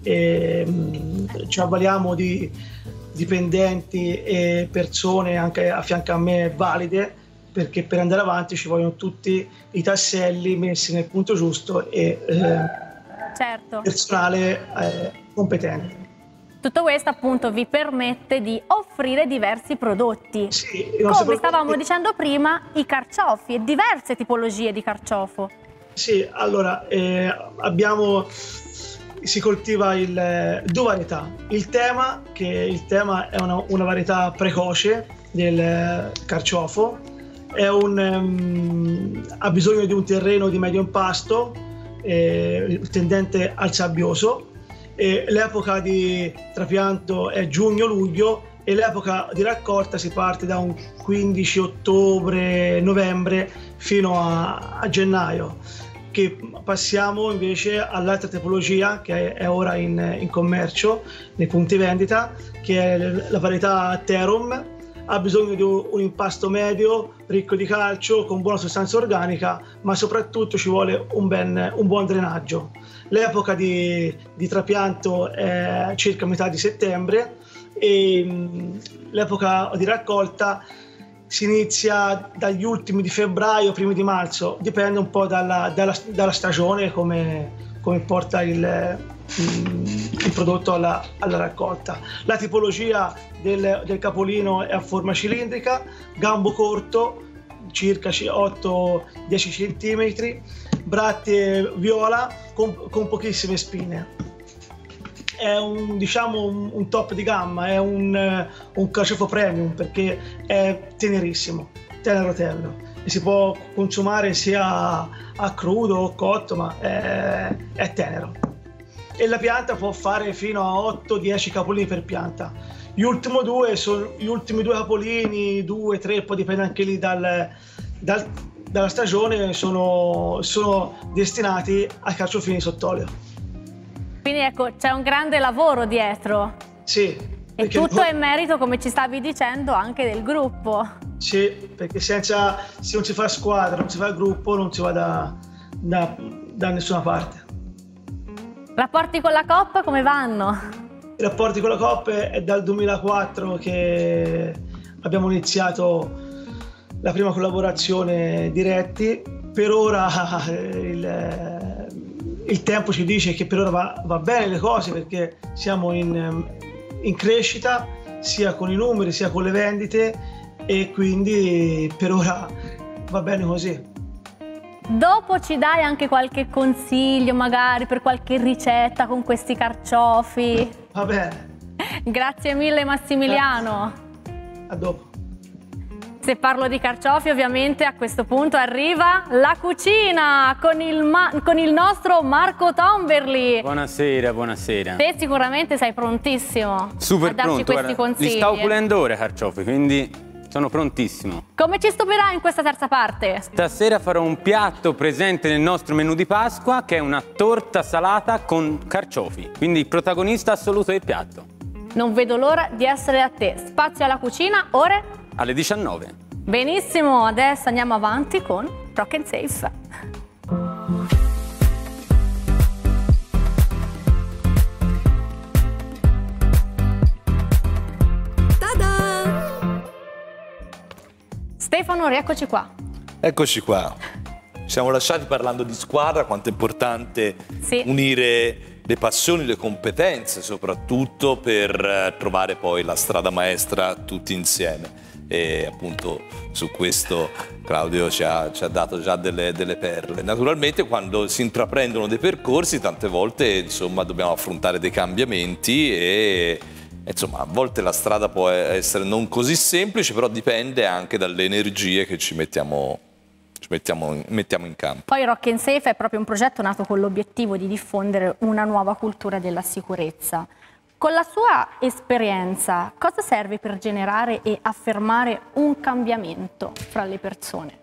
[SPEAKER 14] e mh, ci avvaliamo di dipendenti e persone anche a fianco a me valide, perché per andare avanti ci vogliono tutti i tasselli messi nel punto giusto e eh,
[SPEAKER 3] certo.
[SPEAKER 14] personale eh, competente.
[SPEAKER 3] Tutto questo appunto vi permette di offrire diversi prodotti.
[SPEAKER 14] Sì,
[SPEAKER 3] come
[SPEAKER 14] prodotti...
[SPEAKER 3] stavamo dicendo prima, i carciofi e diverse tipologie di carciofo.
[SPEAKER 14] Sì, allora eh, abbiamo, si coltiva il, due varietà. Il tema, che il tema è una, una varietà precoce del carciofo, è un, um, ha bisogno di un terreno di medio impasto, eh, tendente al sabbioso. L'epoca di trapianto è giugno-luglio e l'epoca di raccolta si parte da un quindici ottobre-novembre fino a, a gennaio, che passiamo invece all'altra tipologia che è ora in, in commercio nei punti vendita, che è la varietà Terum. Ha bisogno di un impasto medio, ricco di calcio, con buona sostanza organica, ma soprattutto ci vuole un, ben, un buon drenaggio. L'epoca di, di trapianto è circa metà di settembre e mh, l'epoca di raccolta si inizia dagli ultimi di febbraio, primi di marzo, dipende un po' dalla, dalla, dalla stagione, come, come porta il, il prodotto alla, alla raccolta. La tipologia del, del capolino è a forma cilindrica, gambo corto, circa otto dieci centimetri, brattie viola con, con pochissime spine. È un, diciamo, un, un top di gamma, è un, un carciofo premium perché è tenerissimo, tenerotello. si può consumare sia a crudo o cotto, ma è, è tenero. E la pianta può fare fino a otto dieci capolini per pianta. Gli ultimi due, sono, gli ultimi due capolini, due, tre, poi dipende anche lì dal, dal, dalla stagione, sono, sono destinati ai carciofini sott'olio.
[SPEAKER 3] Quindi ecco, c'è un grande lavoro dietro.
[SPEAKER 14] Sì.
[SPEAKER 3] E tutto è merito, come ci stavi dicendo, anche del gruppo.
[SPEAKER 14] Sì, perché senza, se non si fa squadra, non si fa il gruppo, non si va da, da, da nessuna parte.
[SPEAKER 3] Rapporti con la Coop come vanno?
[SPEAKER 14] I rapporti con la Coop è dal duemilaquattro che abbiamo iniziato la prima collaborazione diretti. Per ora il, il tempo ci dice che per ora va, va bene le cose, perché siamo in, in crescita sia con i numeri sia con le vendite, e quindi per ora va bene così.
[SPEAKER 3] Dopo ci dai anche qualche consiglio magari per qualche ricetta con questi carciofi?
[SPEAKER 14] Va bene.
[SPEAKER 3] Grazie mille Massimiliano.
[SPEAKER 14] A dopo.
[SPEAKER 3] Se parlo di carciofi, ovviamente a questo punto arriva la cucina con il, ma con il nostro Marco Tomberli.
[SPEAKER 15] Buonasera, buonasera.
[SPEAKER 3] Te sicuramente sei prontissimo
[SPEAKER 15] Super
[SPEAKER 3] a darci
[SPEAKER 15] pronto,
[SPEAKER 3] questi
[SPEAKER 15] guarda,
[SPEAKER 3] consigli.
[SPEAKER 15] li stavo pulendo ora carciofi, quindi sono prontissimo.
[SPEAKER 3] Come ci stupirai in questa terza parte?
[SPEAKER 15] Stasera farò un piatto presente nel nostro menù di Pasqua, che è una torta salata con carciofi, quindi il protagonista assoluto del piatto.
[SPEAKER 3] Non vedo l'ora di essere a te. Spazio alla cucina, ore?
[SPEAKER 15] Alle diciannove.
[SPEAKER 3] Benissimo, adesso andiamo avanti con Rock and Safe.
[SPEAKER 2] Ta-da!
[SPEAKER 3] Stefano, rieccoci qua.
[SPEAKER 4] Eccoci qua. Ci siamo lasciati parlando di squadra, quanto è importante
[SPEAKER 3] sì.
[SPEAKER 4] unire le passioni, le competenze soprattutto per trovare poi la strada maestra tutti insieme. E appunto su questo Claudio ci ha, ci ha dato già delle, delle perle. Naturalmente quando si intraprendono dei percorsi tante volte insomma dobbiamo affrontare dei cambiamenti e insomma a volte la strada può essere non così semplice, però dipende anche dalle energie che ci mettiamo, ci mettiamo, mettiamo in campo.
[SPEAKER 3] Poi Rock and Safe è proprio un progetto nato con l'obiettivo di diffondere una nuova cultura della sicurezza. Con la sua esperienza, cosa serve per generare e affermare un cambiamento fra le persone?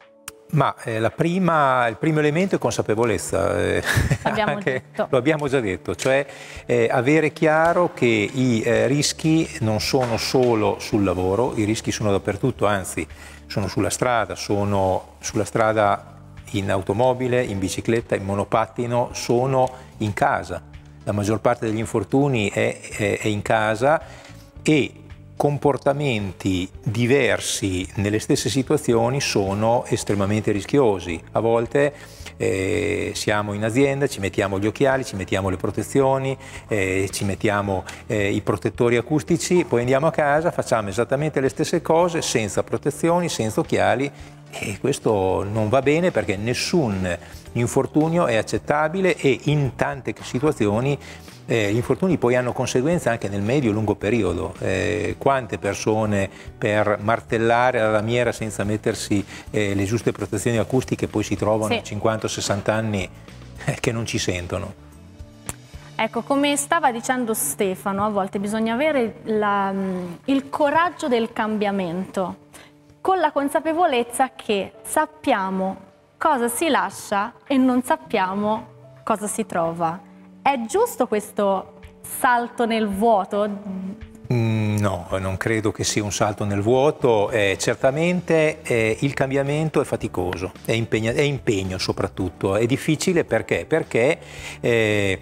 [SPEAKER 5] Ma eh, la prima, il primo elemento è consapevolezza, eh,
[SPEAKER 3] abbiamo
[SPEAKER 5] anche,
[SPEAKER 3] detto.
[SPEAKER 5] lo abbiamo già detto, cioè eh, avere chiaro che i eh, rischi non sono solo sul lavoro, i rischi sono dappertutto, anzi sono sulla strada, sono sulla strada in automobile, in bicicletta, in monopattino, sono in casa. La maggior parte degli infortuni è, è, è in casa e comportamenti diversi nelle stesse situazioni sono estremamente rischiosi. A volte eh, siamo in azienda, ci mettiamo gli occhiali, ci mettiamo le protezioni, eh, ci mettiamo eh, i protettori acustici, poi andiamo a casa, facciamo esattamente le stesse cose senza protezioni, senza occhiali, e questo non va bene perché nessun infortunio è accettabile e in tante situazioni eh, gli infortuni poi hanno conseguenze anche nel medio-lungo periodo. Eh, quante persone per martellare la lamiera senza mettersi eh, le giuste protezioni acustiche poi si trovano
[SPEAKER 3] sì.
[SPEAKER 5] a cinquanta sessanta anni eh, che non ci sentono.
[SPEAKER 3] Ecco, come stava dicendo Stefano, a volte bisogna avere la, il coraggio del cambiamento, con la consapevolezza che sappiamo cosa si lascia e non sappiamo cosa si trova. È giusto questo salto nel vuoto?
[SPEAKER 5] Mm, no, non credo che sia un salto nel vuoto. Eh, certamente eh, il cambiamento è faticoso, è, impegno, è impegno soprattutto, è difficile perché? Perché eh,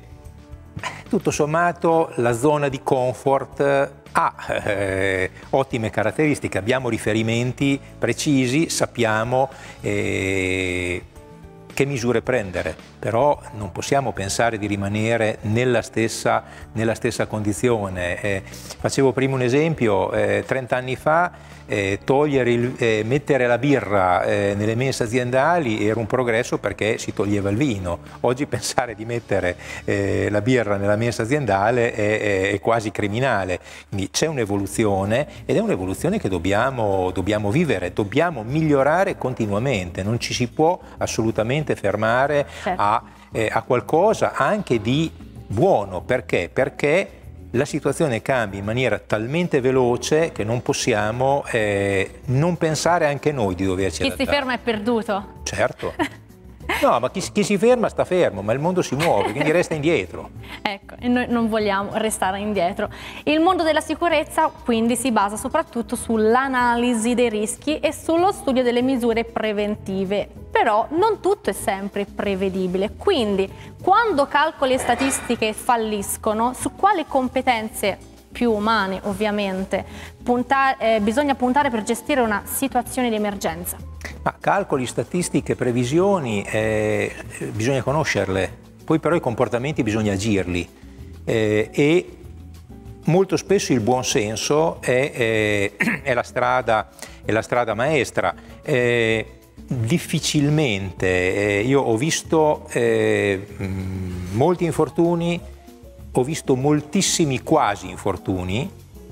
[SPEAKER 5] tutto sommato la zona di comfort ha eh, ottime caratteristiche, abbiamo riferimenti precisi, sappiamo eh, che misure prendere, però non possiamo pensare di rimanere nella stessa, nella stessa condizione. Eh, facevo prima un esempio, eh, trenta anni fa eh, togliere il, eh, mettere la birra eh, nelle mense aziendali era un progresso perché si toglieva il vino. Oggi pensare di mettere eh, la birra nella mensa aziendale è, è, è quasi criminale. Quindi c'è un'evoluzione ed è un'evoluzione che dobbiamo, dobbiamo vivere, dobbiamo migliorare continuamente, non ci si può assolutamente fermare certo. a, eh, a qualcosa anche di buono. Perché? Perché la situazione cambia in maniera talmente veloce che non possiamo eh, non pensare anche noi di doverci adattare.
[SPEAKER 3] Chi si ferma è perduto.
[SPEAKER 5] Certo. No, ma chi, chi si ferma sta fermo, ma il mondo si muove, quindi resta indietro.
[SPEAKER 3] Ecco, e noi non vogliamo restare indietro. Il mondo della sicurezza quindi si basa soprattutto sull'analisi dei rischi e sullo studio delle misure preventive. Però non tutto è sempre prevedibile, quindi quando calcoli e statistiche falliscono, su quali competenze più umane ovviamente puntare, eh, bisogna puntare per gestire una situazione di emergenza?
[SPEAKER 5] Ma calcoli, statistiche, previsioni, eh, bisogna conoscerle, poi però i comportamenti bisogna agirli eh, e molto spesso il buon senso è, è, è, la, strada, è la strada maestra. Eh, difficilmente, eh, io ho visto eh, molti infortuni, ho visto moltissimi quasi infortuni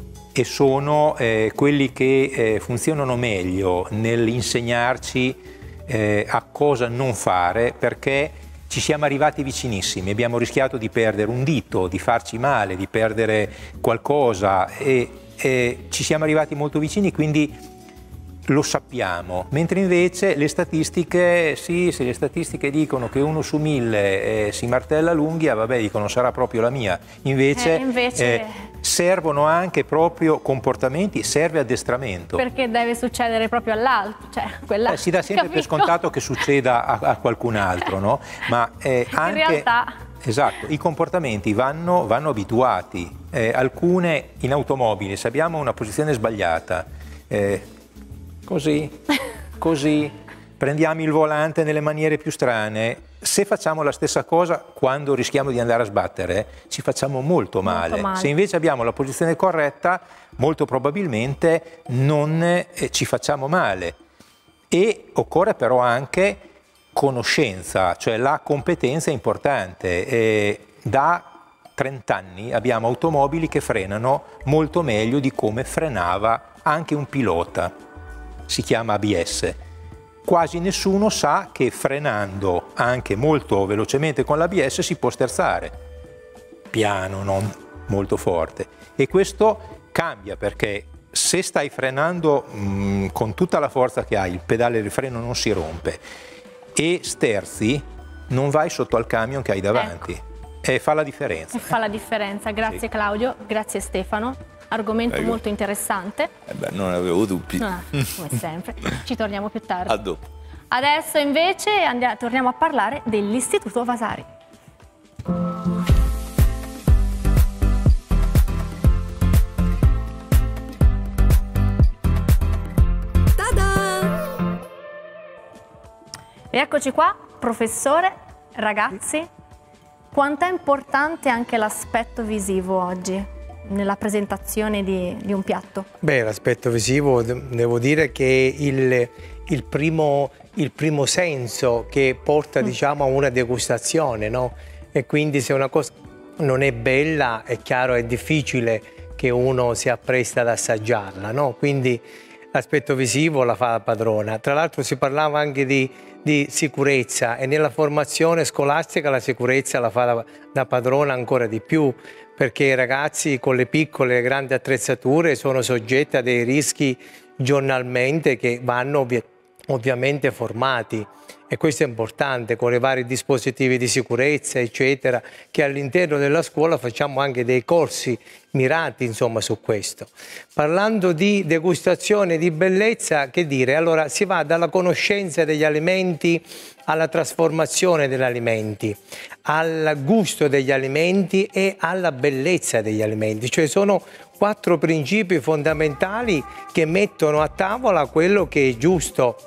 [SPEAKER 5] e sono eh, quelli che eh, funzionano meglio nell'insegnarci eh, a cosa non fare, perché ci siamo arrivati vicinissimi, abbiamo rischiato di perdere un dito, di farci male, di perdere qualcosa e, e ci siamo arrivati molto vicini, quindi lo sappiamo, mentre invece le statistiche, sì, se le statistiche dicono che uno su mille eh, si martella l'unghia, vabbè, dicono sarà proprio la mia, invece,
[SPEAKER 3] eh, invece...
[SPEAKER 5] Eh, servono anche proprio comportamenti, serve addestramento.
[SPEAKER 3] Perché deve succedere proprio all'altro, cioè quella...
[SPEAKER 5] eh, si dà sempre
[SPEAKER 3] Capisco.
[SPEAKER 5] per scontato che succeda a, a qualcun altro, no? Ma eh, anche...
[SPEAKER 3] In realtà...
[SPEAKER 5] Esatto, i comportamenti vanno, vanno abituati, eh, alcune in automobile, se abbiamo una posizione sbagliata, eh, così, così, prendiamo il volante nelle maniere più strane. Se facciamo la stessa cosa quando rischiamo di andare a sbattere, ci facciamo molto male.
[SPEAKER 3] Molto male.
[SPEAKER 5] Se invece abbiamo la posizione corretta, molto probabilmente non eh, ci facciamo male. E occorre però anche conoscenza, cioè la competenza è importante. E da trenta anni abbiamo automobili che frenano molto meglio di come frenava anche un pilota. Si chiama A B S. Quasi nessuno sa che frenando anche molto velocemente con l'A B S si può sterzare, piano, non molto forte. E questo cambia perché se stai frenando mh, con tutta la forza che hai, il pedale del freno non si rompe e sterzi, non vai sotto al camion che hai davanti. Ecco. E fa la differenza.
[SPEAKER 3] E fa la differenza. Grazie sì. Claudio, grazie Stefano. Argomento Prego. molto interessante.
[SPEAKER 4] Eh beh, non avevo dubbi.
[SPEAKER 3] Ah, come sempre. Ci torniamo più tardi.
[SPEAKER 4] A dopo.
[SPEAKER 3] Adesso invece andiamo, torniamo a parlare dell'Istituto Vasari.
[SPEAKER 2] Ta-da!
[SPEAKER 3] E eccoci qua, professore, ragazzi. Quanto è importante anche l'aspetto visivo oggi nella presentazione di, di un piatto?
[SPEAKER 6] Beh, l'aspetto visivo devo dire che è il, il, primo, il primo senso che porta mm. diciamo, a una degustazione, no? E quindi se una cosa non è bella, è chiaro, è difficile che uno si appresta ad assaggiarla, no? Quindi l'aspetto visivo la fa la padrona. Tra l'altro si parlava anche di, di sicurezza e nella formazione scolastica la sicurezza la fa la, la padrona ancora di più, perché i ragazzi con le piccole e grandi attrezzature sono soggetti a dei rischi giornalmente che vanno ovvi ovviamente formati. E questo è importante, con i vari dispositivi di sicurezza, eccetera, che all'interno della scuola facciamo anche dei corsi mirati, insomma, su questo. Parlando di degustazione di bellezza, che dire? Allora, si va dalla conoscenza degli alimenti alla trasformazione degli alimenti, al gusto degli alimenti e alla bellezza degli alimenti. Cioè sono quattro principi fondamentali che mettono a tavola quello che è giusto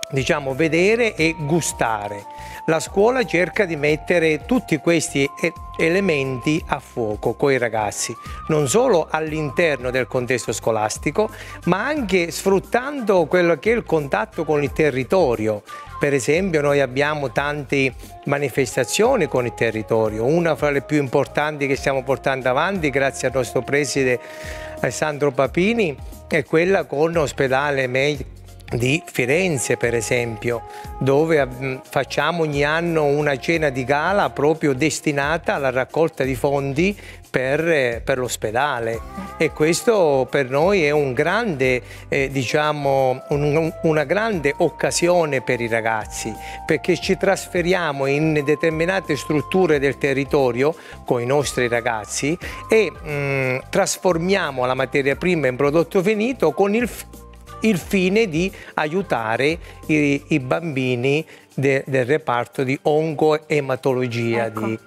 [SPEAKER 6] diciamo, vedere e gustare. La scuola cerca di mettere tutti questi elementi a fuoco con i ragazzi, non solo all'interno del contesto scolastico, ma anche sfruttando quello che è il contatto con il territorio. Per esempio, noi abbiamo tante manifestazioni con il territorio, una fra le più importanti che stiamo portando avanti grazie al nostro preside Alessandro Papini è quella con l'ospedale medico di Firenze, per esempio, dove facciamo ogni anno una cena di gala proprio destinata alla raccolta di fondi per, per l'ospedale, e questo per noi è un grande, eh, diciamo, un, una grande occasione per i ragazzi, perché ci trasferiamo in determinate strutture del territorio con i nostri ragazzi e mh, trasformiamo la materia prima in prodotto finito con il il fine di aiutare i, i bambini de, del reparto di oncoematologia, ecco, di,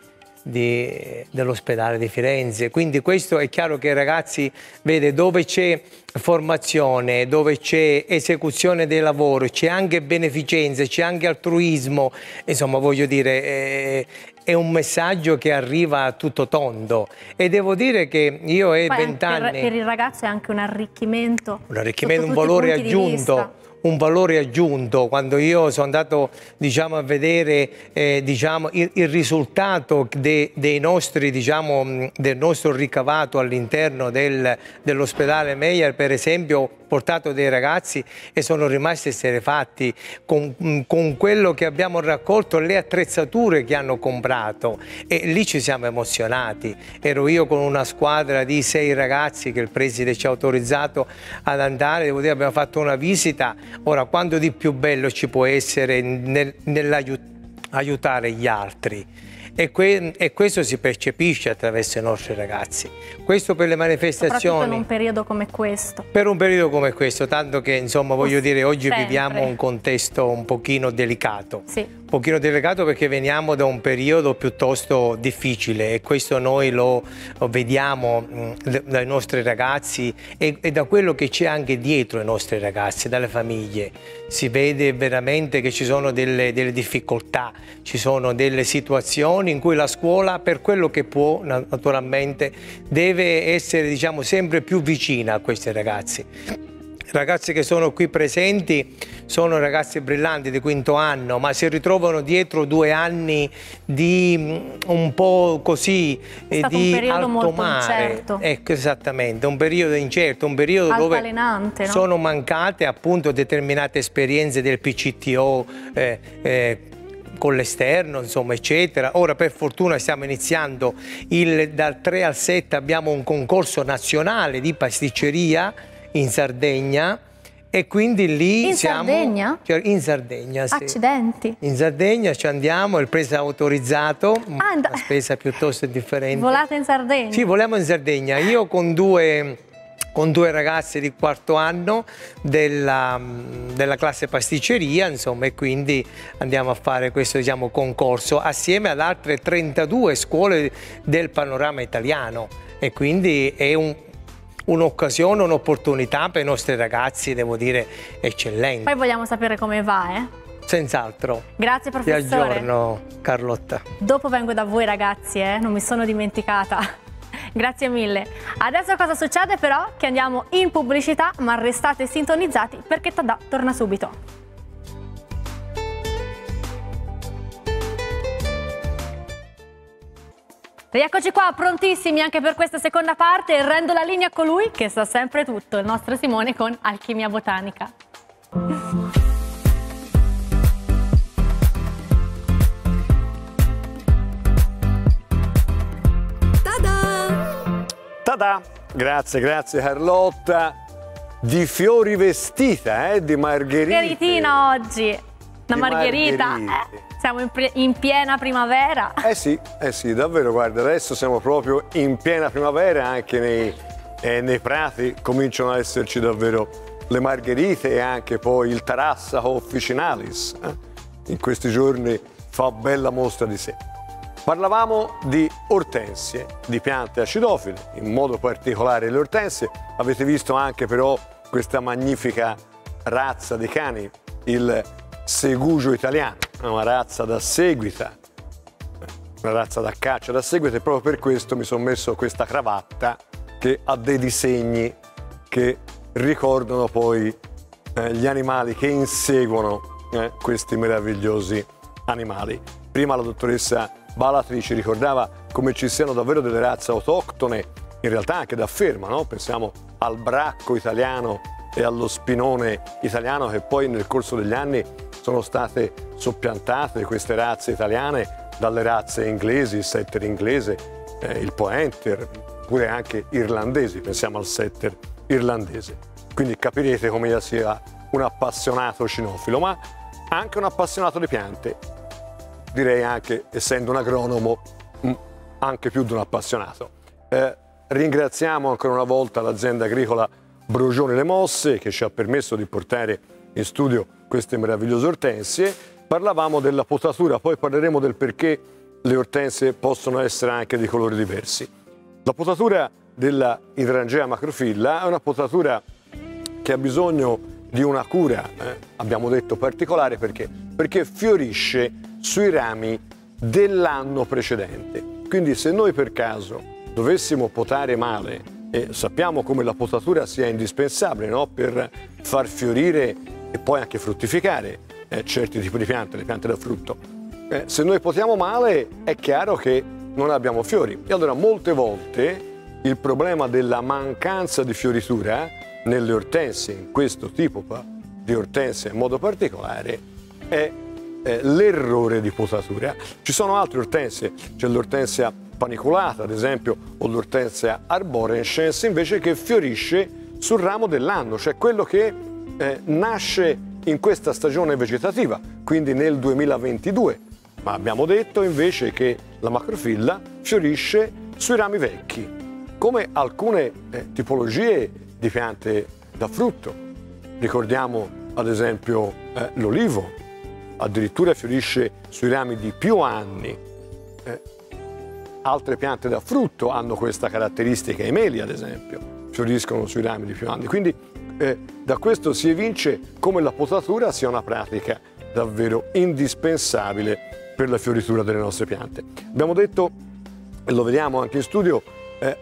[SPEAKER 6] di, dell'ospedale di Firenze. Quindi questo è chiaro che i ragazzi, vede, dove c'è formazione, dove c'è esecuzione del lavoro, c'è anche beneficenza, c'è anche altruismo, insomma, voglio dire, eh, è un messaggio che arriva a tutto tondo, e devo dire che io e vent'anni...
[SPEAKER 3] Per, per il ragazzo è anche un arricchimento.
[SPEAKER 6] Un arricchimento, un valore aggiunto. Un valore aggiunto. Quando io sono andato, diciamo, a vedere eh, diciamo, il, il risultato de, dei nostri, diciamo, del nostro ricavato all'interno del, dell'ospedale Meyer, per esempio, portato dei ragazzi e sono rimasti esterrefatti con, con quello che abbiamo raccolto, le attrezzature che hanno comprato, e lì ci siamo emozionati. Ero io con una squadra di sei ragazzi che il preside ci ha autorizzato ad andare, devo dire, abbiamo fatto una visita. Ora, quando di più bello ci può essere nel, nell'aiutare gli altri? E, que e questo si percepisce attraverso i nostri ragazzi. Questo per le manifestazioni.
[SPEAKER 3] Soprattutto in un periodo come questo.
[SPEAKER 6] Per un periodo come questo, tanto che, insomma, voglio dire, oggi
[SPEAKER 3] sempre
[SPEAKER 6] viviamo un contesto un pochino delicato.
[SPEAKER 3] Sì.
[SPEAKER 6] Un pochino delicato perché veniamo da un periodo piuttosto difficile, e questo noi lo, lo vediamo mh, dai nostri ragazzi e, e da quello che c'è anche dietro i nostri ragazzi, dalle famiglie. Si vede veramente che ci sono delle, delle difficoltà, ci sono delle situazioni in cui la scuola, per quello che può, naturalmente, deve essere, diciamo, sempre più vicina a questi ragazzi. I ragazzi che sono qui presenti sono ragazzi brillanti di quinto anno, ma si ritrovano dietro due anni di un po' così, eh, di
[SPEAKER 3] un periodo
[SPEAKER 6] alto
[SPEAKER 3] molto
[SPEAKER 6] mare.
[SPEAKER 3] incerto.
[SPEAKER 6] Ecco, esattamente, un periodo incerto, un periodo dove
[SPEAKER 3] no?
[SPEAKER 6] sono mancate appunto determinate esperienze del P C T O, eh, eh, con l'esterno, insomma, eccetera. Ora per fortuna stiamo iniziando, il, dal tre al sette abbiamo un concorso nazionale di pasticceria in Sardegna, e quindi lì
[SPEAKER 3] in
[SPEAKER 6] siamo...
[SPEAKER 3] Sardegna?
[SPEAKER 6] Cioè, in Sardegna, sì.
[SPEAKER 3] Accidenti.
[SPEAKER 6] In Sardegna ci andiamo, il preside ha autorizzato,
[SPEAKER 3] ah,
[SPEAKER 6] una spesa piuttosto differente.
[SPEAKER 3] Volate in Sardegna?
[SPEAKER 6] Sì, voliamo in Sardegna. Io con due... con due ragazzi di quarto anno della, della classe pasticceria, insomma, e quindi andiamo a fare questo, diciamo, concorso assieme ad altre trentadue scuole del panorama italiano, e quindi è un, un'occasione, un'opportunità per i nostri ragazzi, devo dire, eccellente.
[SPEAKER 3] Poi vogliamo sapere come va, eh?
[SPEAKER 6] Senz'altro.
[SPEAKER 3] Grazie professore.
[SPEAKER 6] Ti aggiorno, Carlotta.
[SPEAKER 3] Dopo vengo da voi ragazzi, eh? Non mi sono dimenticata. Grazie mille. Adesso cosa succede però? Che andiamo in pubblicità, ma restate sintonizzati perché Tadà torna subito. Rieccoci qua, prontissimi anche per questa seconda parte, e rendo la linea a colui che sa sempre tutto, il nostro Simone con Alchimia Botanica.
[SPEAKER 11] Ta-da! Grazie, grazie Carlotta. Di fiori vestita, eh, di margherite.
[SPEAKER 3] Margheritina oggi, una
[SPEAKER 11] Di
[SPEAKER 3] margherita.
[SPEAKER 11] margherite.
[SPEAKER 3] Eh, siamo in, in piena primavera.
[SPEAKER 11] Eh sì, eh sì, davvero, guarda, adesso siamo proprio in piena primavera, anche nei, eh, nei prati cominciano ad esserci davvero le margherite, e anche poi il Tarassa officinalis. Eh? In questi giorni fa bella mostra di sé. Parlavamo di ortensie, di piante acidofile, in modo particolare le ortensie. Avete visto anche però questa magnifica razza di cani, il segugio italiano, una razza da seguita, una razza da caccia da seguita, e proprio per questo mi sono messo questa cravatta che ha dei disegni che ricordano poi eh, gli animali che inseguono eh, questi meravigliosi animali. Prima la dottoressa Balatri ci ricordava come ci siano davvero delle razze autoctone, in realtà anche da ferma, no? Pensiamo al bracco italiano e allo spinone italiano, che poi nel corso degli anni sono state soppiantate, queste razze italiane, dalle razze inglesi, il setter inglese, eh, il pointer, oppure anche irlandesi, pensiamo al setter irlandese. Quindi capirete come io sia un appassionato cinofilo, ma anche un appassionato di piante. Direi anche, essendo un agronomo, anche più di un appassionato. Eh, ringraziamo ancora una volta l'azienda agricola Brogioni Le Mosse, che ci ha permesso di portare in studio queste meravigliose ortensie. Parlavamo della potatura, poi parleremo del perché le ortensie possono essere anche di colori diversi. La potatura della Hydrangea macrofilla è una potatura che ha bisogno di una cura, eh, abbiamo detto particolare, perché? Perché fiorisce sui rami dell'anno precedente. Quindi se noi per caso dovessimo potare male, e sappiamo come la potatura sia indispensabile, no? Per far fiorire e poi anche fruttificare eh, certi tipi di piante, le piante da frutto, eh, se noi potiamo male è chiaro che non abbiamo fiori. E allora molte volte il problema della mancanza di fioritura nelle ortensie, in questo tipo di ortensie in modo particolare, è eh, l'errore di potatura. Ci sono altre ortensie, c'è l'ortensia panicolata ad esempio, o l'ortensia arborescens invece, che fiorisce sul ramo dell'anno, cioè quello che eh, nasce in questa stagione vegetativa, quindi nel duemilaventidue. Ma abbiamo detto invece che la macrofilla fiorisce sui rami vecchi, come alcune eh, tipologie di piante da frutto. Ricordiamo ad esempio eh, l'olivo, addirittura fiorisce sui rami di più anni. Eh, altre piante da frutto hanno questa caratteristica, i meli ad esempio, fioriscono sui rami di più anni. Quindi eh, da questo si evince come la potatura sia una pratica davvero indispensabile per la fioritura delle nostre piante. Abbiamo detto, e lo vediamo anche in studio, eh,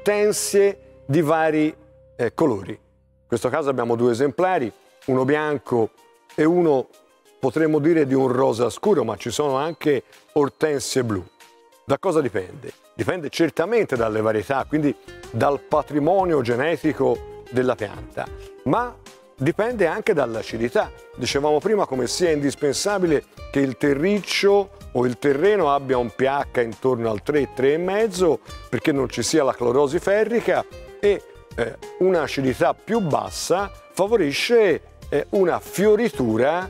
[SPEAKER 11] ortensie di vari eh, colori. In questo caso abbiamo due esemplari, uno bianco e uno, potremmo dire, di un rosa scuro, ma ci sono anche ortensie blu. Da cosa dipende? Dipende certamente dalle varietà, quindi dal patrimonio genetico della pianta, ma dipende anche dall'acidità. Dicevamo prima come sia indispensabile che il terriccio o il terreno abbia un pH intorno al tre, tre virgola cinque, perché non ci sia la clorosi ferrica, e eh, un'acidità più bassa favorisce eh, una fioritura,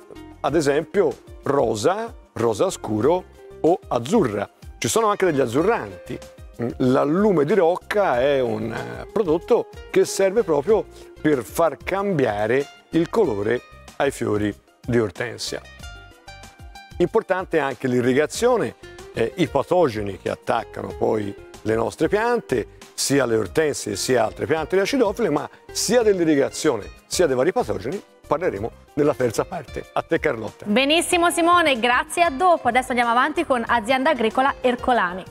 [SPEAKER 11] ad esempio rosa, rosa scuro o azzurra. Ci sono anche degli azzurranti. L'allume di rocca è un prodotto che serve proprio per far cambiare il colore ai fiori di ortensia. Importante anche l'irrigazione, eh, i patogeni che attaccano poi le nostre piante, sia le ortensie sia altre piante acidofile, ma sia dell'irrigazione sia dei vari patogeni parleremo nella terza parte. A te Carlotta.
[SPEAKER 3] Benissimo Simone, grazie, a dopo. Adesso andiamo avanti con Azienda Agricola Ercolani.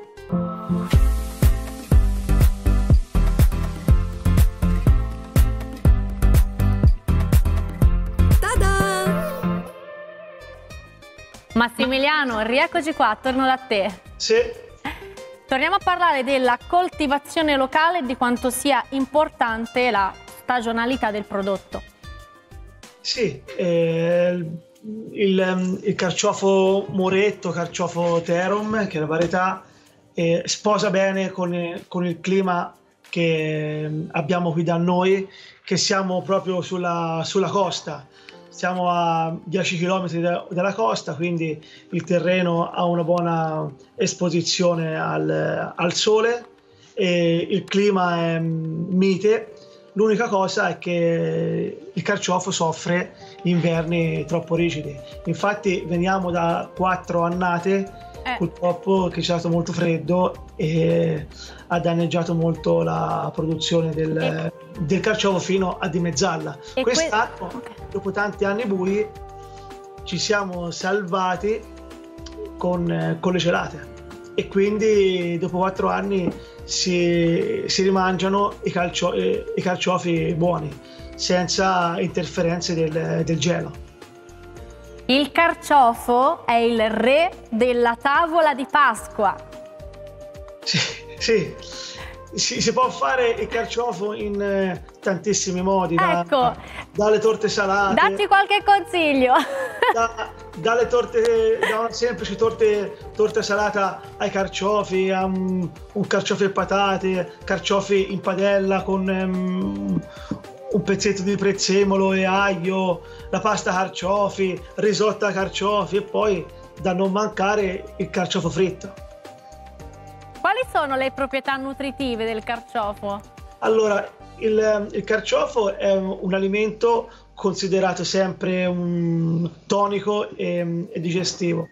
[SPEAKER 2] Ta-da!
[SPEAKER 3] Massimiliano, rieccoci qua, torno da te.
[SPEAKER 14] Sì.
[SPEAKER 3] Torniamo a parlare della coltivazione locale e di quanto sia importante la stagionalità del prodotto.
[SPEAKER 14] Sì, eh, il, il carciofo Moretto, carciofo Terum, che è la varietà, eh, sposa bene con, con il clima che abbiamo qui da noi, che siamo proprio sulla, sulla costa. Siamo a dieci chilometri da, dalla costa, quindi il terreno ha una buona esposizione al, al sole e il clima è mite. L'unica cosa è che il carciofo soffre inverni troppo rigidi. Infatti veniamo da quattro annate, eh. purtroppo, che c'è stato molto freddo e ha danneggiato molto la produzione del, eh. del carciofo fino a dimezzarla. Quest'anno, okay, dopo tanti anni bui, ci siamo salvati con, eh, con le gelate e quindi dopo quattro anni si, si rimangiano i, calcio, eh, i carciofi buoni, senza interferenze del, del gelo.
[SPEAKER 3] Il carciofo è il re della tavola di Pasqua.
[SPEAKER 14] Sì, sì. Si, si può fare il carciofo in eh, tantissimi modi, da,
[SPEAKER 3] Ecco.
[SPEAKER 14] dalle torte salate,
[SPEAKER 3] Dacci qualche consiglio.
[SPEAKER 14] da, dalle torte, da una semplice torte, torta salata ai carciofi, a un, un carciofo e patate, carciofi in padella con um, un pezzetto di prezzemolo e aglio, la pasta carciofi, risotto a carciofi e poi da non mancare il carciofo fritto.
[SPEAKER 3] Quali sono le proprietà nutritive del carciofo?
[SPEAKER 14] Allora, il, il carciofo è un, un alimento considerato sempre un tonico e, e digestivo.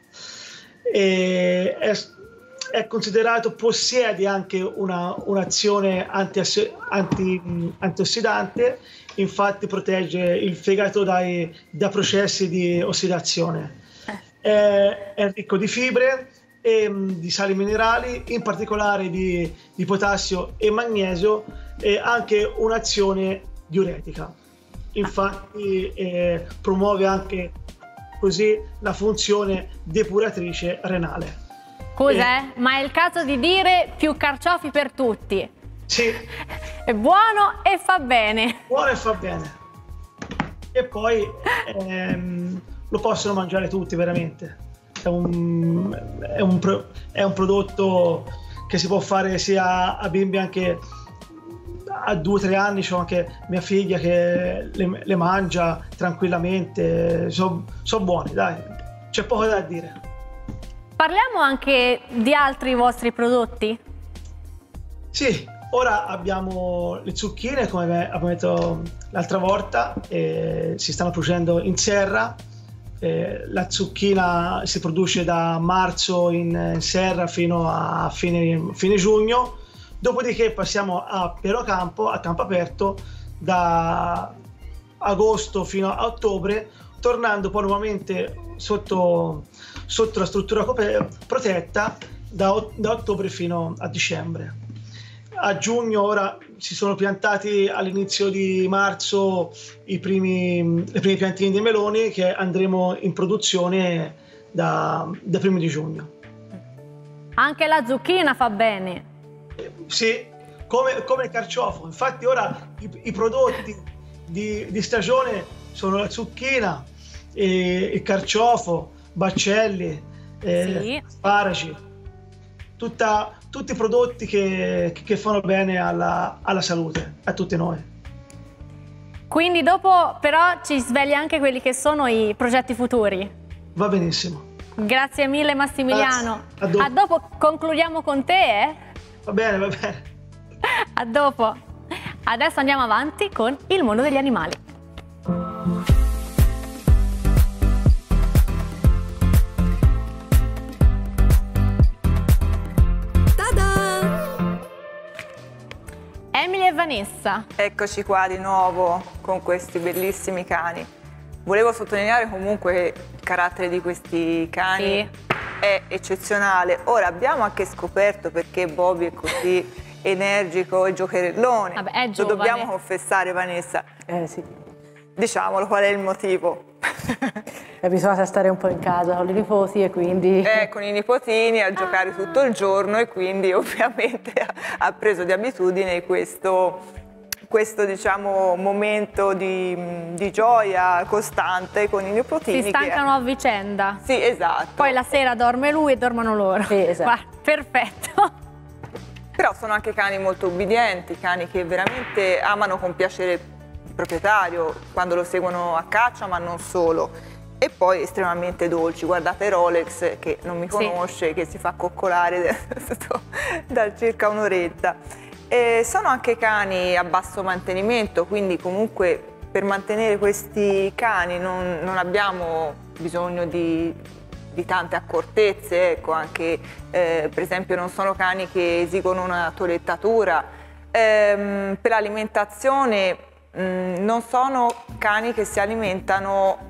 [SPEAKER 14] E è, è considerato, possiede anche una, un'azione anti, anti, antiossidante, infatti protegge il fegato dai, da processi di ossidazione. È, è ricco di fibre e di sali minerali, in particolare di, di potassio e magnesio, e anche un'azione diuretica. Infatti eh, promuove anche così la funzione depuratrice renale.
[SPEAKER 3] Cos'è?
[SPEAKER 14] E...
[SPEAKER 3] Ma è il caso di dire più carciofi per tutti.
[SPEAKER 14] Sì.
[SPEAKER 3] È buono e fa bene.
[SPEAKER 14] Buono e fa bene. E poi ehm, lo possono mangiare tutti veramente. È un, è, un pro, è un prodotto che si può fare sia a bimbi anche a due o tre anni. C'ho anche mia figlia che le, le mangia tranquillamente, sono so buoni, dai, c'è poco da dire.
[SPEAKER 3] Parliamo anche di altri vostri prodotti?
[SPEAKER 14] Sì, ora abbiamo le zucchine, come abbiamo detto l'altra volta, e si stanno producendo in serra. Eh, la zucchina si produce da marzo in serra fino a fine, fine giugno, dopodiché passiamo a Perocampo, a campo aperto, da agosto fino a ottobre, tornando poi nuovamente sotto, sotto la struttura protetta da, da ottobre fino a dicembre. A giugno ora si sono piantati all'inizio di marzo i primi, le prime piantine di meloni che andremo in produzione da, da primi di giugno.
[SPEAKER 3] Anche la zucchina fa bene.
[SPEAKER 14] Sì, come, come il carciofo. Infatti ora i, i prodotti di, di stagione sono la zucchina, e il carciofo, baccelli, eh,
[SPEAKER 3] Sì.
[SPEAKER 14] asparagi, tutta, tutti i prodotti che, che fanno bene alla, alla salute, a tutti noi.
[SPEAKER 3] Quindi dopo però ci svegli anche quelli che sono i progetti futuri.
[SPEAKER 14] Va benissimo.
[SPEAKER 3] Grazie mille Massimiliano.
[SPEAKER 14] Grazie. A dopo.
[SPEAKER 3] A dopo concludiamo con te, eh?
[SPEAKER 14] Va bene, va bene.
[SPEAKER 3] A dopo. Adesso andiamo avanti con il mondo degli animali. Emily e Vanessa.
[SPEAKER 13] Eccoci qua di nuovo con questi bellissimi cani. Volevo sottolineare comunque che il carattere di questi cani
[SPEAKER 3] Sì.
[SPEAKER 13] è eccezionale. Ora abbiamo anche scoperto perché Bobby è così energico e giocherellone.
[SPEAKER 3] Vabbè, è
[SPEAKER 13] Lo
[SPEAKER 3] giovane.
[SPEAKER 13] dobbiamo confessare, Vanessa.
[SPEAKER 16] Eh sì.
[SPEAKER 13] Diciamolo, qual è il motivo?
[SPEAKER 16] E bisogna stare un po' in casa con i nipoti e quindi...
[SPEAKER 13] Eh, con i nipotini a giocare tutto il giorno e quindi ovviamente ha, ha preso di abitudine questo, questo diciamo, momento di, di gioia costante con i nipotini.
[SPEAKER 3] Si stancano a vicenda.
[SPEAKER 13] Sì, esatto.
[SPEAKER 3] Poi la sera dorme lui e dormono loro.
[SPEAKER 16] Sì, esatto.
[SPEAKER 3] Guarda, perfetto.
[SPEAKER 13] Però sono anche cani molto ubbidienti, cani che veramente amano compiacere il proprietario quando lo seguono a caccia, ma non solo. E poi estremamente dolci. Guardate Rolex, che non mi conosce, sì, che si fa coccolare da circa un'oretta. E sono anche cani a basso mantenimento, quindi comunque per mantenere questi cani non, non abbiamo bisogno di, di tante accortezze, ecco, anche eh, per esempio non sono cani che esigono una toilettatura. Ehm, per l'alimentazione mh, non sono cani che si alimentano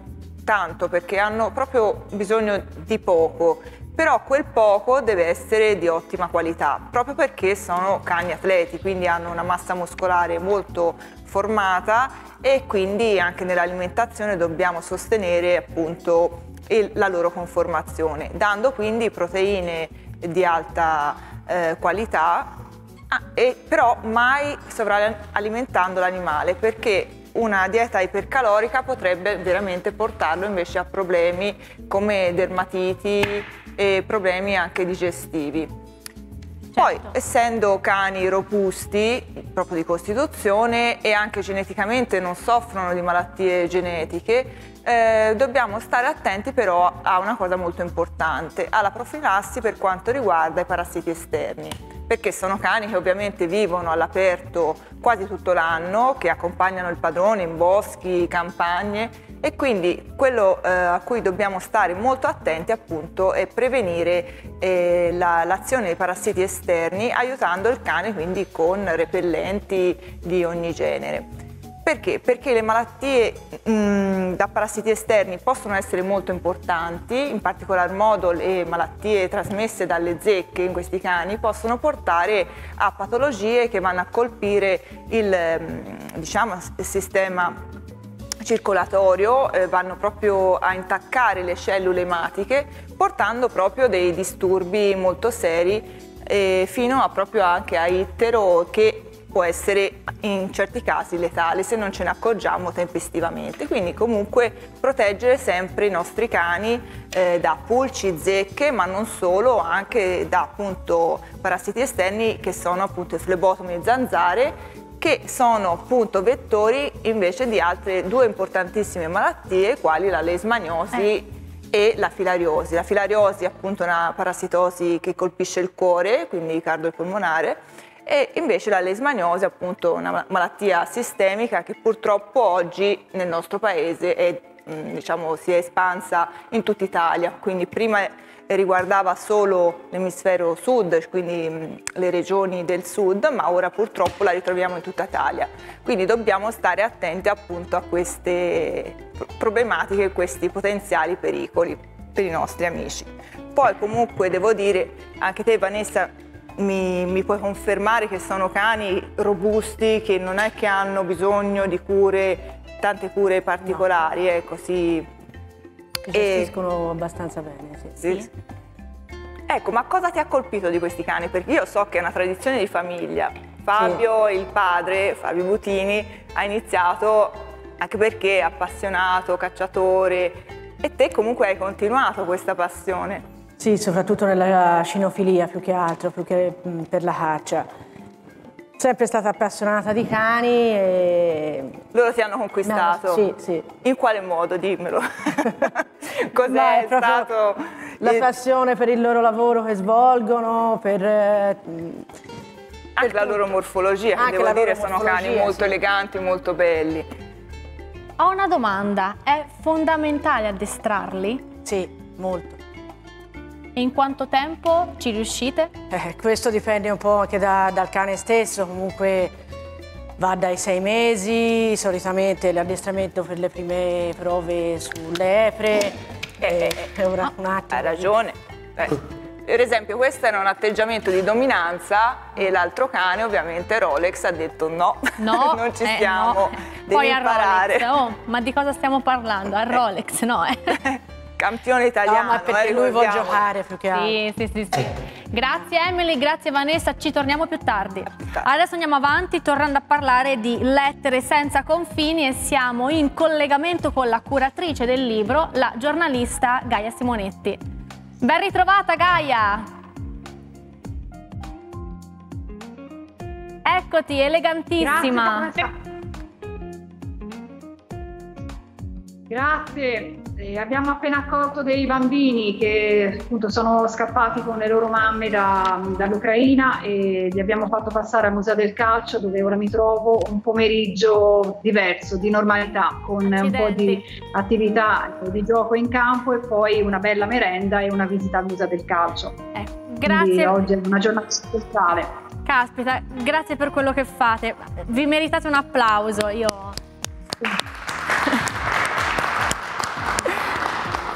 [SPEAKER 13] tanto perché hanno proprio bisogno di poco, però quel poco deve essere di ottima qualità, proprio perché sono cani atleti, quindi hanno una massa muscolare molto formata e quindi anche nell'alimentazione dobbiamo sostenere appunto il, la loro conformazione, dando quindi proteine di alta eh, qualità, ah, e però mai sovralimentando l'animale, perché una dieta ipercalorica potrebbe veramente portarlo invece a problemi come dermatiti e problemi anche digestivi. Certo. Poi, essendo cani robusti, proprio di costituzione, e anche geneticamente non soffrono di malattie genetiche, eh, dobbiamo stare attenti però a una cosa molto importante, alla profilassi per quanto riguarda i parassiti esterni, perché sono cani che ovviamente vivono all'aperto quasi tutto l'anno, che accompagnano il padrone in boschi, campagne, e quindi quello eh, a cui dobbiamo stare molto attenti appunto è prevenire eh, la, l'azione dei parassiti esterni, aiutando il cane quindi con repellenti di ogni genere. Perché? Perché le malattie mh, da parassiti esterni possono essere molto importanti, in particolar modo le malattie trasmesse dalle zecche in questi cani possono portare a patologie che vanno a colpire il, diciamo, il sistema circolatorio, eh, vanno proprio a intaccare le cellule ematiche, portando proprio dei disturbi molto seri, eh, fino a proprio anche a ittero, che può essere in certi casi letale se non ce ne accorgiamo tempestivamente. Quindi comunque proteggere sempre i nostri cani eh, da pulci, zecche, ma non solo, anche da appunto parassiti esterni che sono appunto i flebotomi e zanzare, che sono appunto vettori invece di altre due importantissime malattie quali la leishmaniosi eh. e la filariosi. La filariosi è appunto una parassitosi che colpisce il cuore, quindi cardiopolmonare, e invece la leishmaniosi è appunto una malattia sistemica che purtroppo oggi nel nostro paese è, diciamo, si è espansa in tutta Italia, quindi prima riguardava solo l'emisfero sud, quindi le regioni del sud, ma ora purtroppo la ritroviamo in tutta Italia. Quindi dobbiamo stare attenti appunto a queste problematiche, questi potenziali pericoli per i nostri amici. Poi comunque devo dire, anche te Vanessa mi, mi puoi confermare che sono cani robusti, che non è che hanno bisogno di cure, tante cure particolari, no. Ecco, si
[SPEAKER 16] gestiscono e... abbastanza bene, sì.
[SPEAKER 13] Sì. Ecco, ma cosa ti ha colpito di questi cani? Perché io so che è una tradizione di famiglia. Fabio, sì. Il padre, Fabio Butini, ha iniziato anche perché è appassionato, cacciatore, e te comunque hai continuato questa passione.
[SPEAKER 16] Sì, soprattutto nella cinofilia più che altro, più che per la caccia. Sempre stata appassionata di cani e...
[SPEAKER 13] Loro ti hanno conquistato?
[SPEAKER 16] Sì, sì.
[SPEAKER 13] In quale modo? Dimmelo. Cos'è
[SPEAKER 16] Beh,
[SPEAKER 13] stato?
[SPEAKER 16] La
[SPEAKER 13] il...
[SPEAKER 16] passione per il loro lavoro che svolgono, per...
[SPEAKER 13] Anche
[SPEAKER 16] per
[SPEAKER 13] la loro morfologia,
[SPEAKER 16] Anche
[SPEAKER 13] che devo dire
[SPEAKER 16] sono
[SPEAKER 13] cani molto
[SPEAKER 16] sì.
[SPEAKER 13] eleganti, molto belli.
[SPEAKER 3] Ho una domanda, è fondamentale addestrarli?
[SPEAKER 16] Sì, molto.
[SPEAKER 3] In quanto tempo ci riuscite?
[SPEAKER 16] Eh, questo dipende un po' anche da, dal cane stesso, comunque va dai sei mesi, solitamente l'addestramento per le prime prove sulle epre, eh, è ora un attimo.
[SPEAKER 13] Hai ragione. Eh. Per esempio questo era un atteggiamento di dominanza e l'altro cane ovviamente Rolex ha detto no,
[SPEAKER 3] no
[SPEAKER 13] non ci
[SPEAKER 3] eh,
[SPEAKER 13] stiamo,
[SPEAKER 3] no.
[SPEAKER 13] devi
[SPEAKER 3] Poi
[SPEAKER 13] imparare.
[SPEAKER 3] A Rolex, oh, ma di cosa stiamo parlando? A Rolex no eh.
[SPEAKER 13] Campione italiano.
[SPEAKER 16] No, ma perché
[SPEAKER 13] eh,
[SPEAKER 16] lui vuole giocare più che altro.
[SPEAKER 3] Sì, sì, sì, sì. Grazie Emily, grazie Vanessa, ci torniamo più tardi. Adesso andiamo avanti tornando a parlare di Lettere senza confini e siamo in collegamento con la curatrice del libro, la giornalista Gaia Simonetti. Ben ritrovata Gaia! Eccoti, elegantissima.
[SPEAKER 17] Grazie. Grazie. Eh, abbiamo appena accolto dei bambini che appunto sono scappati con le loro mamme da, dall'Ucraina e li abbiamo fatto passare al Museo del Calcio, dove ora mi trovo, un pomeriggio diverso, di normalità, con Accidenti. un po' di attività di gioco in campo e poi una bella merenda e una visita al Museo del Calcio.
[SPEAKER 3] Eh, grazie.
[SPEAKER 17] Quindi oggi è una giornata speciale.
[SPEAKER 3] Caspita, grazie per quello che fate. Vi meritate un applauso. Io...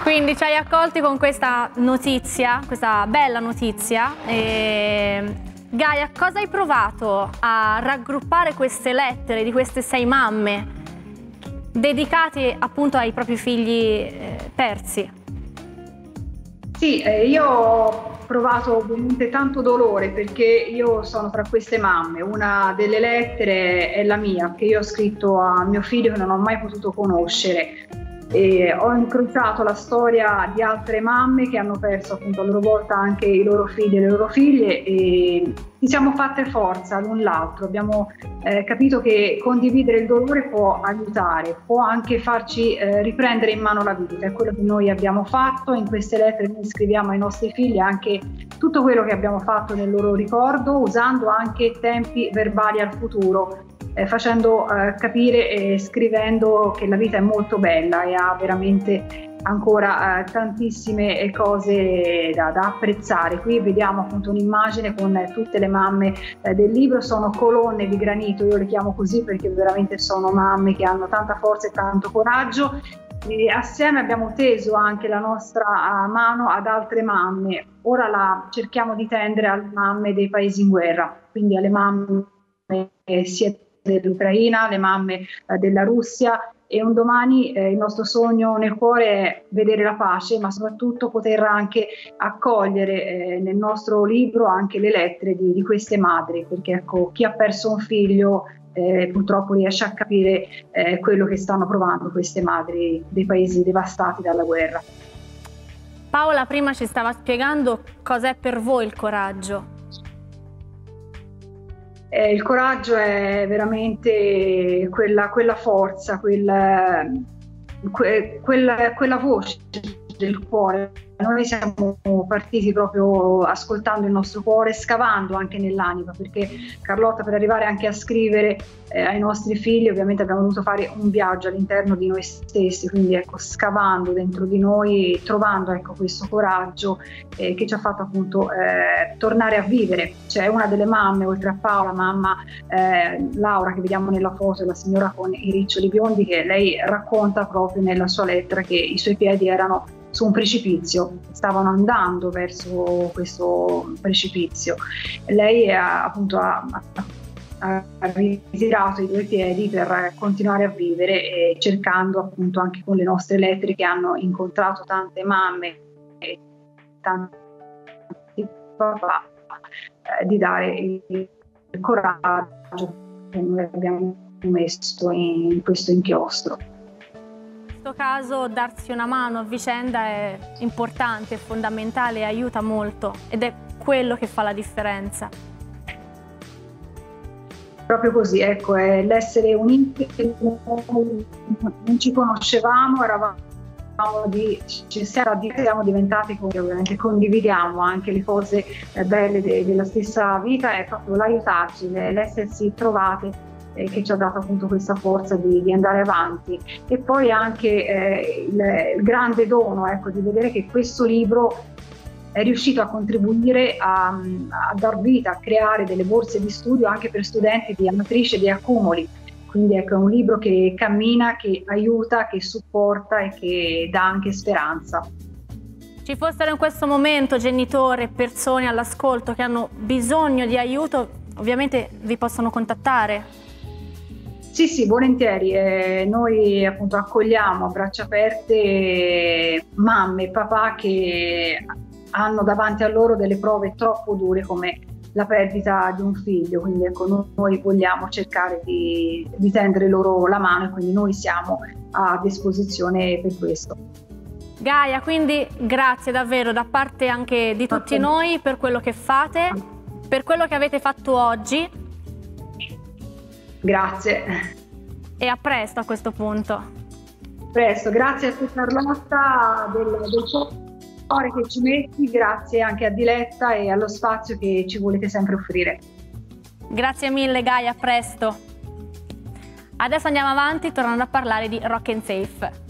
[SPEAKER 3] Quindi ci hai accolti con questa notizia, questa bella notizia. E... Gaia, cosa hai provato a raggruppare queste lettere di queste sei mamme dedicate appunto ai propri figli eh, persi?
[SPEAKER 17] Sì, eh, io ho provato ovviamente tanto dolore perché io sono tra queste mamme. Una delle lettere è la mia, che io ho scritto a mio figlio che non ho mai potuto conoscere. E ho incrociato la storia di altre mamme che hanno perso appunto a loro volta anche i loro figli e le loro figlie e ci siamo fatte forza l'un l'altro. Abbiamo eh, capito che condividere il dolore può aiutare, può anche farci eh, riprendere in mano la vita. È quello che noi abbiamo fatto. In queste lettere noi scriviamo ai nostri figli anche tutto quello che abbiamo fatto nel loro ricordo, usando anche tempi verbali al futuro. Eh, facendo eh, capire e scrivendo che la vita è molto bella e ha veramente ancora eh, tantissime cose da, da apprezzare. Qui vediamo appunto un'immagine con eh, tutte le mamme eh, del libro, sono colonne di granito, io le chiamo così perché veramente sono mamme che hanno tanta forza e tanto coraggio. E assieme abbiamo teso anche la nostra uh, mano ad altre mamme, ora la cerchiamo di tendere alle mamme dei paesi in guerra, quindi alle mamme eh, sia dell'Ucraina, le mamme eh, della Russia, e un domani eh, il nostro sogno nel cuore è vedere la pace, ma soprattutto poter anche accogliere eh, nel nostro libro anche le lettere di, di queste madri, perché ecco, chi ha perso un figlio eh, purtroppo riesce a capire eh, quello che stanno provando queste madri dei paesi devastati dalla guerra.
[SPEAKER 3] Paola prima ci stava spiegando cos'è per voi il coraggio.
[SPEAKER 17] Eh, il coraggio è veramente quella, quella forza, quella, que, quella, quella voce del cuore. Noi siamo partiti proprio ascoltando il nostro cuore, scavando anche nell'anima, perché Carlotta, per arrivare anche a scrivere eh, ai nostri figli, ovviamente abbiamo dovuto fare un viaggio all'interno di noi stessi, quindi ecco, scavando dentro di noi, trovando ecco, questo coraggio eh, che ci ha fatto appunto eh, tornare a vivere. C'è una delle mamme, oltre a Paola, mamma eh, Laura, che vediamo nella foto, la signora con i riccioli biondi, che lei racconta proprio nella sua lettera che i suoi piedi erano su un precipizio, stavano andando verso questo precipizio. Lei ha, appunto ha, ha, ha ritirato i due piedi per continuare a vivere, e cercando appunto anche con le nostre lettere, che hanno incontrato tante mamme e tanti papà, eh, di dare il coraggio che noi abbiamo messo in questo inchiostro.
[SPEAKER 3] In questo caso darsi una mano a vicenda è importante, è fondamentale, aiuta molto, ed è quello che fa la differenza.
[SPEAKER 17] Proprio così, ecco, è l'essere uniti, non ci conoscevamo, eravamo di, ci siamo diventati, ovviamente condividiamo anche le cose belle de, della stessa vita, è proprio l'aiutarci, l'essersi trovate, eh, che ci ha dato appunto questa forza di, di andare avanti. E poi anche eh, il, il grande dono, ecco, di vedere che questo libro è riuscito a contribuire a, a dar vita, a creare delle borse di studio anche per studenti di Amatrice e di Accumoli. Quindi ecco, è un libro che cammina, che aiuta, che supporta e che dà anche speranza.
[SPEAKER 3] Ci fossero in questo momento genitori e persone all'ascolto che hanno bisogno di aiuto, ovviamente vi possono contattare?
[SPEAKER 17] Sì, sì, volentieri. Eh, noi appunto accogliamo a braccia aperte mamme e papà che hanno davanti a loro delle prove troppo dure come la perdita di un figlio, quindi ecco, noi vogliamo cercare di, di tendere loro la mano, e quindi noi siamo a disposizione per questo.
[SPEAKER 3] Gaia, quindi grazie davvero da parte anche di tutti noi per quello che fate, per quello che avete fatto oggi.
[SPEAKER 17] Grazie.
[SPEAKER 3] E a presto a questo punto.
[SPEAKER 17] Presto, grazie a te Carlotta del, del cuore che ci metti, grazie anche a Diletta e allo spazio che ci volete sempre offrire.
[SPEAKER 3] Grazie mille Gaia, a presto. Adesso andiamo avanti tornando a parlare di Rock and Safe.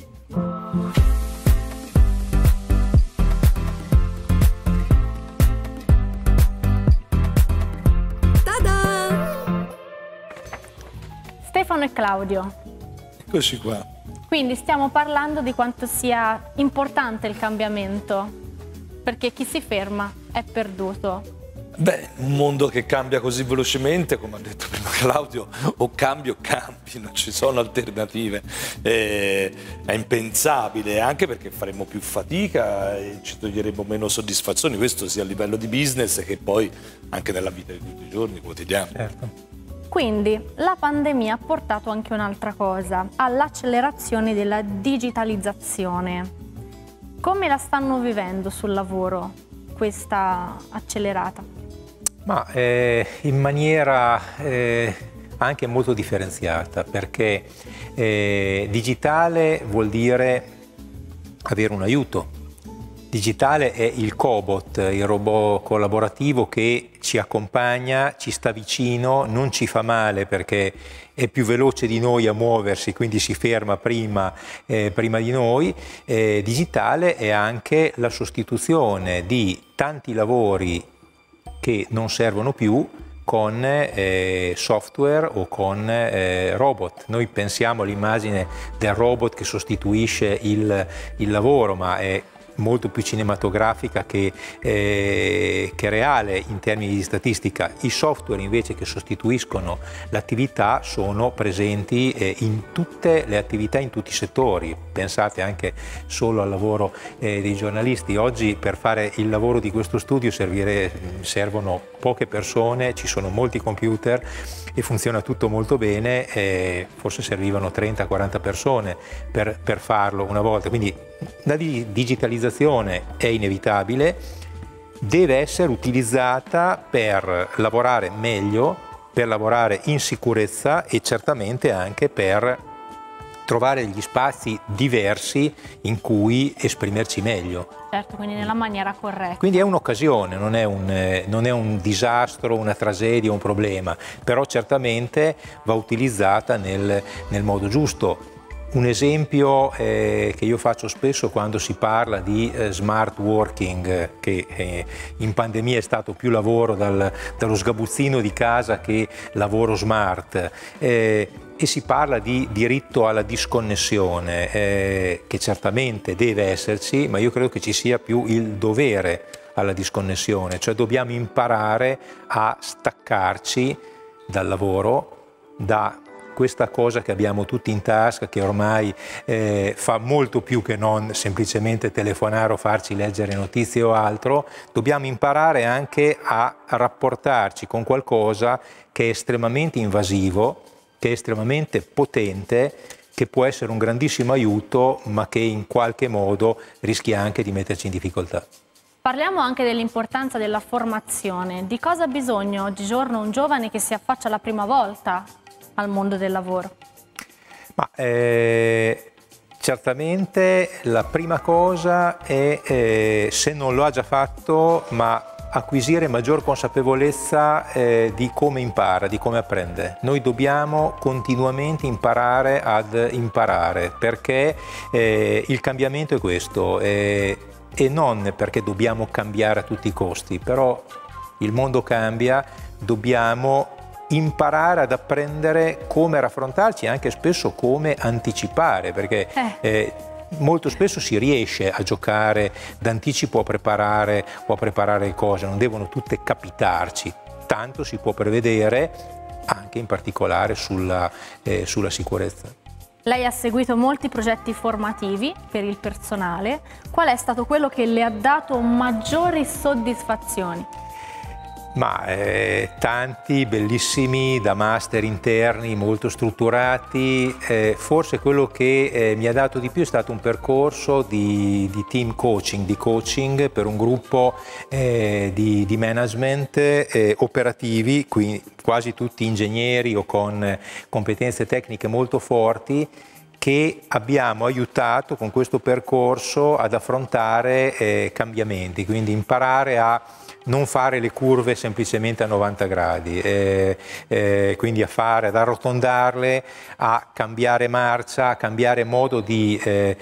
[SPEAKER 2] Ta-da!
[SPEAKER 3] Stefano e Claudio.
[SPEAKER 18] Eccoci qua.
[SPEAKER 3] Quindi stiamo parlando di quanto sia importante il cambiamento, perché chi si ferma è perduto.
[SPEAKER 4] Beh, un mondo che cambia così velocemente, come ha detto prima Claudio, o cambi o cambi, non ci sono alternative. Eh, è impensabile, anche perché faremo più fatica e ci toglieremo meno soddisfazioni, questo sia a livello di business che poi anche nella vita di tutti i giorni, quotidiana.
[SPEAKER 5] Certo.
[SPEAKER 3] Quindi la pandemia ha portato anche un'altra cosa, all'accelerazione della digitalizzazione. Come la stanno vivendo sul lavoro questa accelerata?
[SPEAKER 5] Ma eh, in maniera eh, anche molto differenziata, perché eh, digitale vuol dire avere un aiuto. Digitale è il cobot, il robot collaborativo che ci accompagna, ci sta vicino, non ci fa male perché è più veloce di noi a muoversi, quindi si ferma prima, eh, prima di noi. Eh, digitale è anche la sostituzione di tanti lavori che non servono più con eh, software o con eh, robot. Noi pensiamo all'immagine del robot che sostituisce il, il lavoro, ma è molto più cinematografica che, eh, che reale in termini di statistica. I software invece che sostituiscono l'attività sono presenti eh, in tutte le attività, in tutti i settori. Pensate anche solo al lavoro eh, dei giornalisti. Oggi per fare il lavoro di questo studio servire, servono poche persone, ci sono molti computer e funziona tutto molto bene, eh, forse servivano trenta quaranta persone per, per farlo una volta, quindi la digitalizzazione è inevitabile, deve essere utilizzata per lavorare meglio, per lavorare in sicurezza e certamente anche per trovare gli spazi diversi in cui esprimerci meglio.
[SPEAKER 3] Certo, quindi nella maniera corretta.
[SPEAKER 5] Quindi è un'occasione, non è un, eh, non è un disastro, una tragedia, un problema, però certamente va utilizzata nel, nel modo giusto. Un esempio eh, che io faccio spesso quando si parla di eh, smart working, che eh, in pandemia è stato più lavoro dal, dallo sgabuzzino di casa che lavoro smart, eh, e si parla di diritto alla disconnessione, eh, che certamente deve esserci, ma io credo che ci sia più il dovere alla disconnessione, cioè dobbiamo imparare a staccarci dal lavoro, da questa cosa che abbiamo tutti in tasca, che ormai eh, fa molto più che non semplicemente telefonare o farci leggere notizie o altro. Dobbiamo imparare anche a rapportarci con qualcosa che è estremamente invasivo, che è estremamente potente, che può essere un grandissimo aiuto, ma che in qualche modo rischia anche di metterci in difficoltà.
[SPEAKER 3] Parliamo anche dell'importanza della formazione. Di cosa ha bisogno oggigiorno un giovane che si affaccia la prima volta al mondo del lavoro?
[SPEAKER 5] Ma, eh, certamente la prima cosa è, eh, se non lo ha già fatto, ma acquisire maggior consapevolezza eh, di come impara, di come apprende. Noi dobbiamo continuamente imparare ad imparare, perché eh, il cambiamento è questo, eh, e non perché dobbiamo cambiare a tutti i costi, però il mondo cambia, dobbiamo imparare ad apprendere come raffrontarci e anche spesso come anticipare, perché eh. Eh, molto spesso si riesce a giocare d'anticipo, a preparare o a preparare cose, non devono tutte capitarci, tanto si può prevedere anche in particolare sulla, eh, sulla sicurezza.
[SPEAKER 3] Lei ha seguito molti progetti formativi per il personale, qual è stato quello che le ha dato maggiori soddisfazioni?
[SPEAKER 5] Ma eh, tanti bellissimi, da master interni molto strutturati. Eh, forse quello che eh, mi ha dato di più è stato un percorso di, di team coaching, di coaching per un gruppo eh, di, di management eh, operativi, quindi quasi tutti ingegneri o con competenze tecniche molto forti, che abbiamo aiutato con questo percorso ad affrontare eh, cambiamenti, quindi imparare a non fare le curve semplicemente a novanta gradi, eh, eh, quindi a fare, ad arrotondarle, a cambiare marcia, a cambiare modo di eh,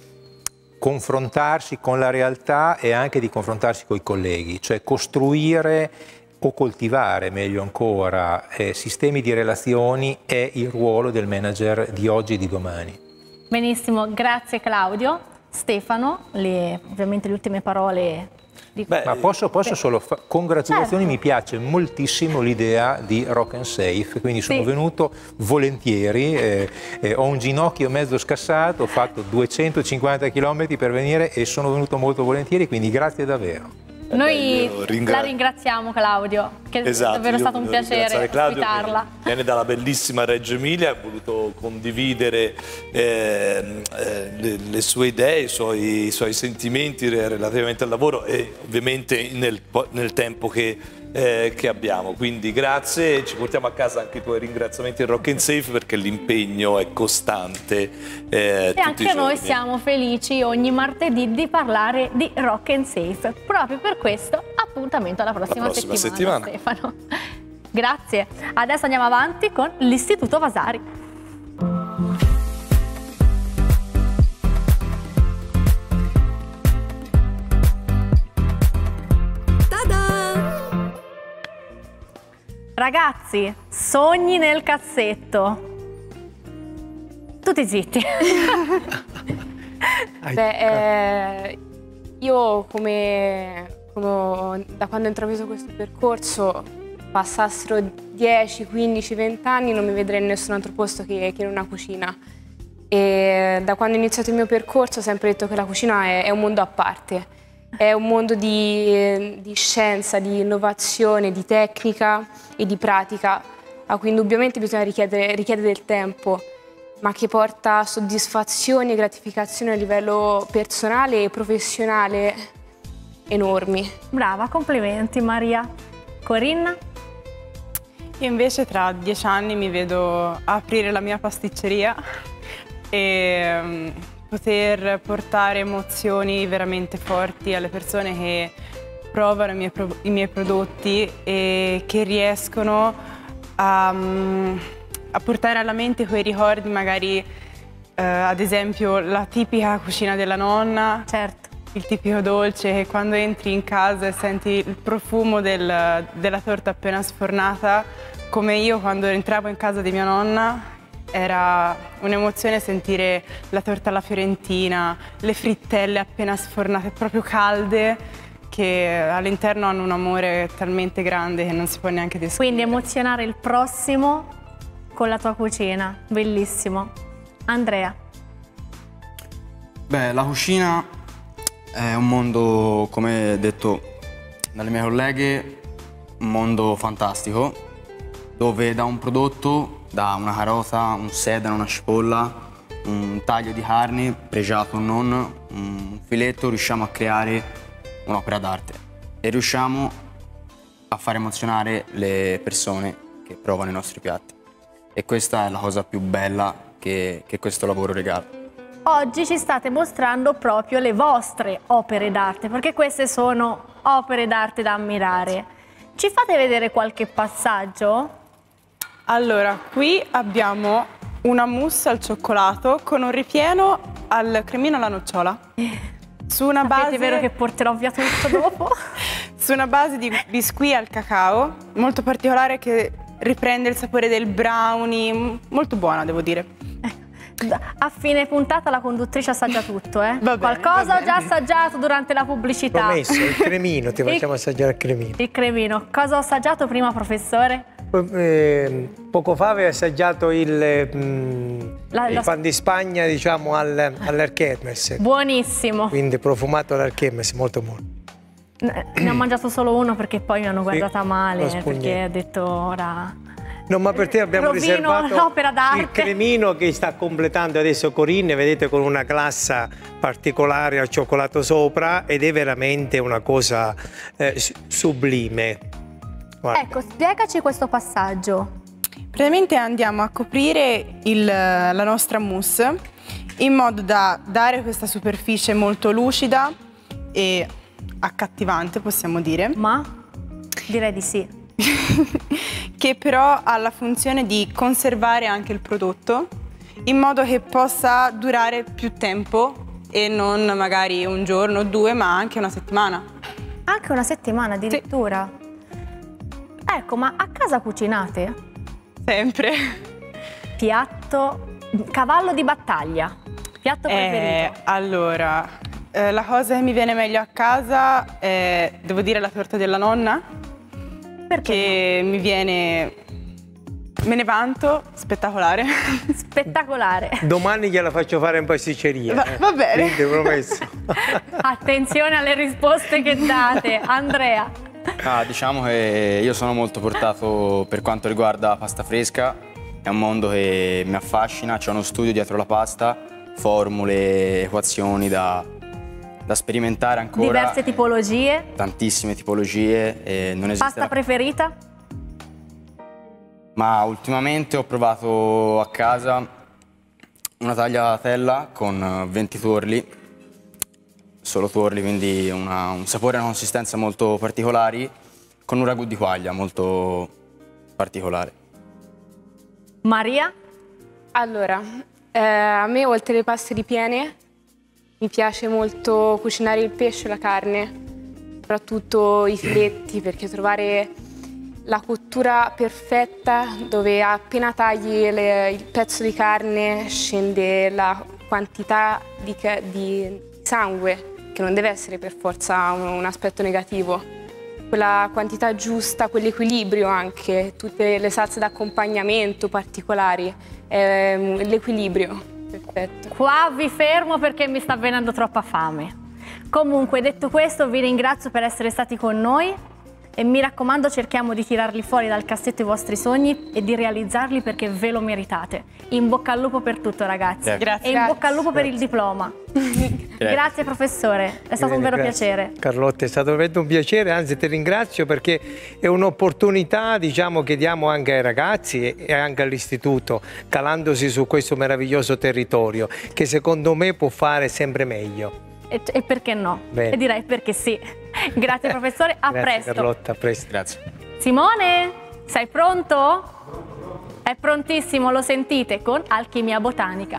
[SPEAKER 5] confrontarsi con la realtà e anche di confrontarsi con i colleghi, cioè costruire o coltivare, meglio ancora, eh, sistemi di relazioni è il ruolo del manager di oggi e di domani.
[SPEAKER 3] Benissimo, grazie Claudio. Stefano, le, ovviamente le ultime parole. Di...
[SPEAKER 5] Beh, ma posso, posso solo fa... congratulazioni,
[SPEAKER 3] certo.
[SPEAKER 5] Mi piace moltissimo l'idea di Rock and Safe, quindi sono
[SPEAKER 3] sì.
[SPEAKER 5] venuto volentieri, eh, eh, ho un ginocchio mezzo scassato, ho fatto duecentocinquanta chilometri per venire e sono venuto molto volentieri, quindi grazie davvero.
[SPEAKER 3] Noi
[SPEAKER 4] ringra...
[SPEAKER 3] la ringraziamo Claudio, che
[SPEAKER 4] esatto,
[SPEAKER 3] è davvero stato un piacere
[SPEAKER 4] Claudio,
[SPEAKER 3] ospitarla.
[SPEAKER 4] Viene dalla bellissima Reggio Emilia, ha voluto condividere eh, eh, le, le sue idee, i suoi, i suoi sentimenti relativamente al lavoro e ovviamente nel, nel tempo che, eh, che abbiamo. Quindi grazie, ci portiamo a casa anche i tuoi ringraziamenti in Rock and Safe perché l'impegno è costante. Eh,
[SPEAKER 3] e anche noi siamo felici ogni martedì di parlare di Rock and Safe. Proprio per questo appuntamento alla prossima,
[SPEAKER 4] alla prossima
[SPEAKER 3] settimana,
[SPEAKER 4] settimana.
[SPEAKER 3] Stefano. Grazie. Adesso andiamo avanti con l'Istituto Vasari. Ta-da! Ragazzi, sogni nel cassetto. Tutti zitti.
[SPEAKER 8] Beh, eh, io come, come da quando ho intrapreso questo percorso, passassero dieci, quindici, venti anni, non mi vedrei in nessun altro posto che, che in una cucina. E da quando ho iniziato il mio percorso ho sempre detto che la cucina è, è un mondo a parte. È un mondo di, di scienza, di innovazione, di tecnica e di pratica, a cui indubbiamente bisogna richiedere, richiedere del tempo, ma che porta soddisfazioni e gratificazioni a livello personale e professionale enormi.
[SPEAKER 3] Brava, complimenti Maria. Corinna?
[SPEAKER 9] Io invece tra dieci anni mi vedo aprire la mia pasticceria e um, poter portare emozioni veramente forti alle persone che provano i miei, pro i miei prodotti e che riescono a... Um, a portare alla mente quei ricordi, magari eh, ad esempio la tipica cucina della nonna,
[SPEAKER 3] certo.
[SPEAKER 9] Il tipico dolce che quando entri in casa e senti il profumo del, della torta appena sfornata, come io quando entravo in casa di mia nonna, era un'emozione sentire la torta alla fiorentina, le frittelle appena sfornate, proprio calde, che all'interno hanno un amore talmente grande che non si può neanche descrivere.
[SPEAKER 3] Quindi emozionare il prossimo con la tua cucina, bellissimo. Andrea?
[SPEAKER 7] Beh, la cucina è un mondo, come detto dalle mie colleghe, un mondo fantastico, dove da un prodotto, da una carota, un sedano, una cipolla, un taglio di carne, pregiato o non, un filetto, riusciamo a creare un'opera d'arte e riusciamo a far emozionare le persone che provano i nostri piatti. E questa è la cosa più bella che, che questo lavoro regala.
[SPEAKER 3] Oggi ci state mostrando proprio le vostre opere d'arte, perché queste sono opere d'arte da ammirare. Ci fate vedere qualche passaggio?
[SPEAKER 9] Allora, qui abbiamo una mousse al cioccolato con un ripieno al cremino alla nocciola. Su una base...
[SPEAKER 3] È vero che porterò via tutto dopo?
[SPEAKER 9] Su una base di biscuit al cacao, molto particolare, che riprende il sapore del brownie, molto buona devo dire.
[SPEAKER 3] A fine puntata la conduttrice assaggia tutto, eh?
[SPEAKER 9] Va bene,
[SPEAKER 3] Qualcosa
[SPEAKER 9] va
[SPEAKER 3] ho già
[SPEAKER 9] bene.
[SPEAKER 3] assaggiato durante la pubblicità.
[SPEAKER 6] Promesso, il cremino, ti
[SPEAKER 3] Il-
[SPEAKER 6] facciamo assaggiare il cremino.
[SPEAKER 3] Il cremino. Cosa ho assaggiato prima, professore?
[SPEAKER 6] Eh, poco fa avevi assaggiato il, mm,
[SPEAKER 3] La-
[SPEAKER 6] il
[SPEAKER 3] la-
[SPEAKER 6] pan di Spagna, diciamo, al, all'Erchermes.
[SPEAKER 3] Buonissimo.
[SPEAKER 6] Quindi profumato all'Erchermes, molto buono.
[SPEAKER 3] Ne ho mangiato solo uno perché poi mi hanno guardata male,
[SPEAKER 6] lo spugnetto.
[SPEAKER 3] perché ho detto ora...
[SPEAKER 6] No, ma per te abbiamo
[SPEAKER 3] Rovino
[SPEAKER 6] riservato
[SPEAKER 3] l'opera d'arte.
[SPEAKER 6] il cremino che sta completando adesso Corinne, vedete, con una glassa particolare al cioccolato sopra, ed è veramente una cosa eh, su- sublime. Guarda.
[SPEAKER 3] Ecco, spiegaci questo passaggio.
[SPEAKER 9] Praticamente andiamo a coprire il- la nostra mousse in modo da dare questa superficie molto lucida e accattivante, possiamo dire.
[SPEAKER 3] Ma? Direi di sì.
[SPEAKER 9] Che però ha la funzione di conservare anche il prodotto in modo che possa durare più tempo e non magari un giorno o due, ma anche una settimana.
[SPEAKER 3] Anche una settimana addirittura? Ecco, ma a casa cucinate?
[SPEAKER 9] Sempre.
[SPEAKER 3] Piatto, cavallo di battaglia. Piatto
[SPEAKER 9] Eh,
[SPEAKER 3] preferito?
[SPEAKER 9] allora, eh, la cosa che mi viene meglio a casa è, devo dire, la torta della nonna. Perché mi viene... Me ne vanto, spettacolare.
[SPEAKER 3] Spettacolare.
[SPEAKER 6] Domani gliela faccio fare in pasticceria.
[SPEAKER 9] Va,
[SPEAKER 6] eh.
[SPEAKER 9] va bene.
[SPEAKER 6] Quindi, promesso.
[SPEAKER 3] Attenzione alle risposte che date. Andrea.
[SPEAKER 7] Ah, diciamo che io sono molto portato per quanto riguarda la pasta fresca, è un mondo che mi affascina, c'è uno studio dietro la pasta, formule, equazioni da, da sperimentare ancora.
[SPEAKER 3] Diverse tipologie.
[SPEAKER 7] Tantissime tipologie, e non esiste
[SPEAKER 3] Pasta
[SPEAKER 7] la-
[SPEAKER 3] preferita?
[SPEAKER 7] Ma ultimamente ho provato a casa una tagliatella con venti tuorli, solo tuorli, quindi una- un sapore e una consistenza molto particolari, con un ragù di quaglia molto particolare.
[SPEAKER 3] Maria?
[SPEAKER 8] Allora, eh, a me oltre alle paste ripiene mi piace molto cucinare il pesce e la carne, soprattutto i filetti, perché trovare la cottura perfetta dove appena tagli le- il pezzo di carne scende la quantità di, ca- di sangue, che non deve essere per forza un, un aspetto negativo, quella quantità giusta, quell'equilibrio anche, tutte le salse d'accompagnamento particolari, ehm, l'equilibrio perfetto.
[SPEAKER 3] Qua vi fermo perché mi sta venendo troppa fame. Comunque, detto questo, vi ringrazio per essere stati con noi e mi raccomando, cerchiamo di tirarli fuori dal cassetto i vostri sogni e di realizzarli perché ve lo meritate. In bocca al lupo per tutto, ragazzi.
[SPEAKER 6] Grazie.
[SPEAKER 3] E in bocca al lupo per il diploma. Grazie professore, è stato
[SPEAKER 6] Bene,
[SPEAKER 3] un vero
[SPEAKER 6] grazie.
[SPEAKER 3] piacere.
[SPEAKER 6] Carlotta, è stato veramente un piacere, anzi ti ringrazio perché è un'opportunità, diciamo, che diamo anche ai ragazzi e anche all'istituto, calandosi su questo meraviglioso territorio che secondo me può fare sempre meglio.
[SPEAKER 3] E, e perché no?
[SPEAKER 6] Bene.
[SPEAKER 3] E direi perché sì. Grazie professore, a
[SPEAKER 6] Grazie,
[SPEAKER 3] presto.
[SPEAKER 6] Carlotta, a presto.
[SPEAKER 7] Grazie.
[SPEAKER 3] Simone, sei pronto? È prontissimo, lo sentite con Alchimia Botanica.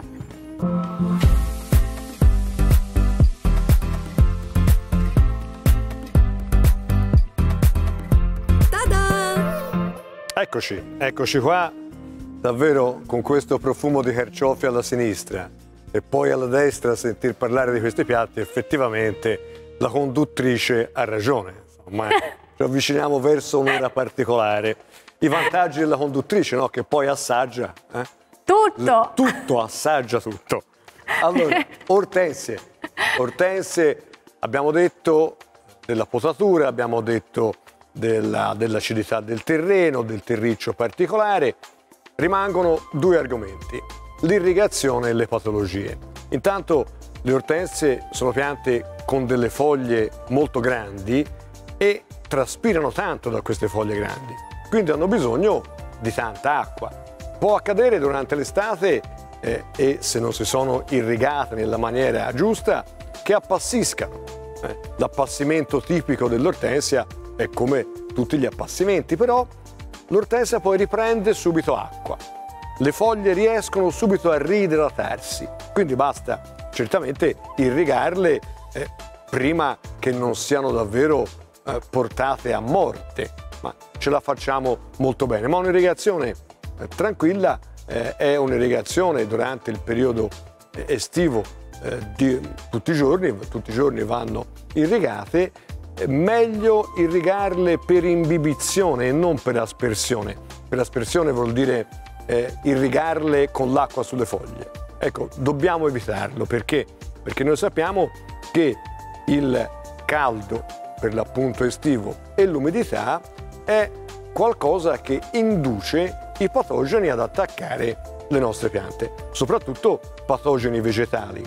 [SPEAKER 11] Eccoci, eccoci qua, davvero con questo profumo di carciofi alla sinistra e poi alla destra a sentir parlare di questi piatti, effettivamente la conduttrice ha ragione. Insomma, ci avviciniamo verso un'ora particolare. I vantaggi della conduttrice, no? Che poi assaggia. Eh?
[SPEAKER 3] Tutto!
[SPEAKER 11] Tutto, assaggia tutto. Allora, ortensie. Ortensie, abbiamo detto della potatura, abbiamo detto della, dell'acidità del terreno, del terriccio particolare. Rimangono due argomenti, l'irrigazione e le patologie. Intanto le ortensie sono piante con delle foglie molto grandi e traspirano tanto da queste foglie grandi, quindi hanno bisogno di tanta acqua. Può accadere durante l'estate eh, e se non si sono irrigate nella maniera giusta che appassiscano. Eh, l'appassimento tipico dell'ortensia è come tutti gli appassimenti, però l'ortensia poi riprende subito acqua. Le foglie riescono subito a riidratarsi, quindi basta certamente irrigarle eh, prima che non siano davvero eh, portate a morte, ma ce la facciamo molto bene. Ma un'irrigazione eh, tranquilla eh, è un'irrigazione durante il periodo eh, estivo eh, di tutti i giorni, tutti i giorni vanno irrigate. Meglio irrigarle per imbibizione e non per aspersione. Per aspersione vuol dire eh, irrigarle con l'acqua sulle foglie. Ecco, dobbiamo evitarlo perché? Perché noi sappiamo che il caldo, per l'appunto estivo, e l'umidità è qualcosa che induce i patogeni ad attaccare le nostre piante, soprattutto patogeni vegetali.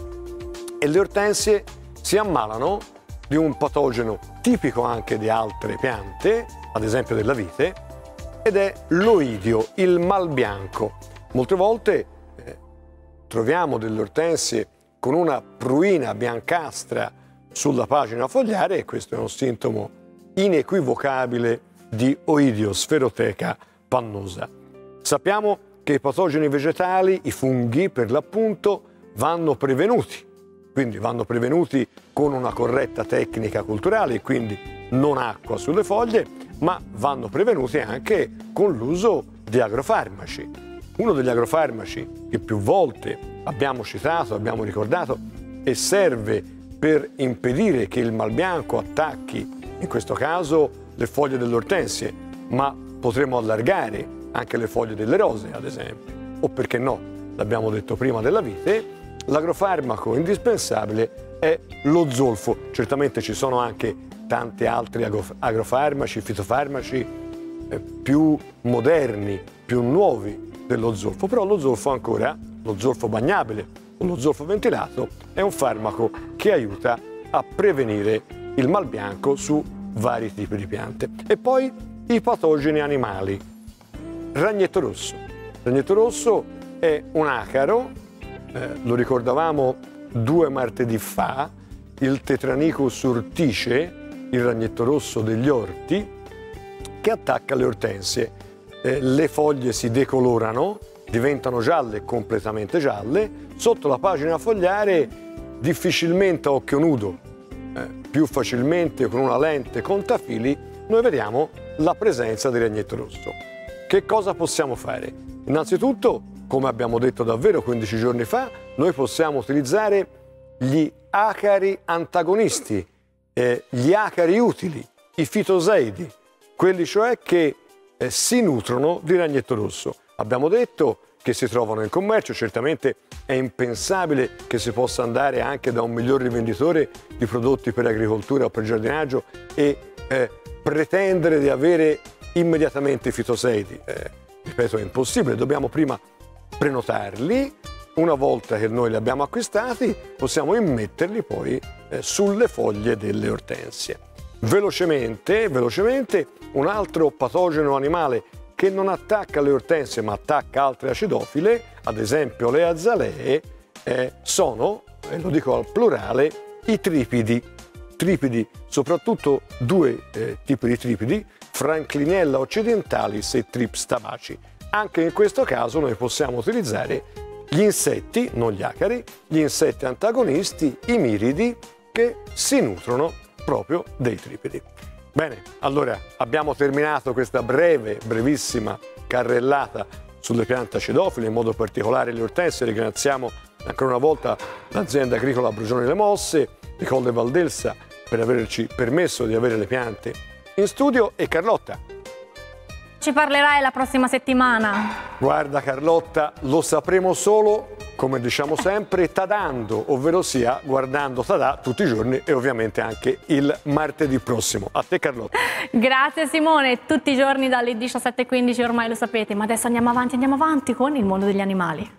[SPEAKER 11] E le ortensie si ammalano di un patogeno tipico anche di altre piante, ad esempio della vite, ed è l'oidio, il malbianco. Molte volte eh, troviamo delle ortensie con una pruina biancastra sulla pagina fogliare e questo è un sintomo inequivocabile di oidio sferoteca pannosa. Sappiamo che i patogeni vegetali, i funghi per l'appunto, vanno prevenuti. Quindi vanno prevenuti con una corretta tecnica culturale, quindi non acqua sulle foglie, ma vanno prevenuti anche con l'uso di agrofarmaci. uno degli agrofarmaci che più volte abbiamo citato, abbiamo ricordato e serve per impedire che il malbianco attacchi, in questo caso, le foglie delle ortensie, ma potremmo allargare anche le foglie delle rose, ad esempio, o perché no, l'abbiamo detto prima, della vite. L'agrofarmaco indispensabile è lo zolfo. Certamente ci sono anche tanti altri agrofarmaci, fitofarmaci eh, più moderni, più nuovi dello zolfo, però lo zolfo ancora, lo zolfo bagnabile o lo zolfo ventilato, è un farmaco che aiuta a prevenire il malbianco su vari tipi di piante. E poi i patogeni animali. Ragnetto rosso. Ragnetto rosso è un acaro, eh, lo ricordavamo due martedì fa, il Tetranicus urtice, il ragnetto rosso degli orti, che attacca le ortensie. Eh, le foglie si decolorano, diventano gialle, completamente gialle, sotto la pagina fogliare difficilmente a occhio nudo, eh, più facilmente con una lente contafili, noi vediamo la presenza del ragnetto rosso. Che cosa possiamo fare? Innanzitutto, come abbiamo detto davvero quindici giorni fa, noi possiamo utilizzare gli acari antagonisti, eh, gli acari utili, i fitoseidi, quelli cioè che eh, si nutrono di ragnetto rosso. Abbiamo detto che si trovano in commercio, certamente è impensabile che si possa andare anche da un miglior rivenditore di prodotti per agricoltura o per giardinaggio e eh, pretendere di avere immediatamente i fitoseidi. Eh, ripeto, è impossibile, dobbiamo prima prenotarli. Una volta che noi li abbiamo acquistati, possiamo immetterli poi eh, sulle foglie delle ortensie. Velocemente, velocemente, un altro patogeno animale che non attacca le ortensie ma attacca altre acidofile, ad esempio le azalee, eh, sono, e lo dico al plurale, i tripidi. Tripidi, soprattutto due eh, tipi di tripidi, Frankliniella occidentalis e Trips tabaci. Anche in questo caso noi possiamo utilizzare gli insetti, non gli acari, gli insetti antagonisti, i miridi, che si nutrono proprio dei tripidi. Bene, allora abbiamo terminato questa breve, brevissima carrellata sulle piante acidofile, in modo particolare le ortensie. Ringraziamo ancora una volta l'azienda agricola Brugioni Le Mosse di Colle Valdelsa per averci permesso di avere le piante in studio. E Carlotta,
[SPEAKER 3] ci parlerai la prossima settimana?
[SPEAKER 11] Guarda Carlotta, lo sapremo solo, come diciamo sempre, tadando, ovvero sia guardando Tadà tutti i giorni e ovviamente anche il martedì prossimo. A te Carlotta.
[SPEAKER 3] Grazie Simone, tutti i giorni dalle diciassette e quindici ormai lo sapete, ma adesso andiamo avanti, andiamo avanti con il mondo degli animali.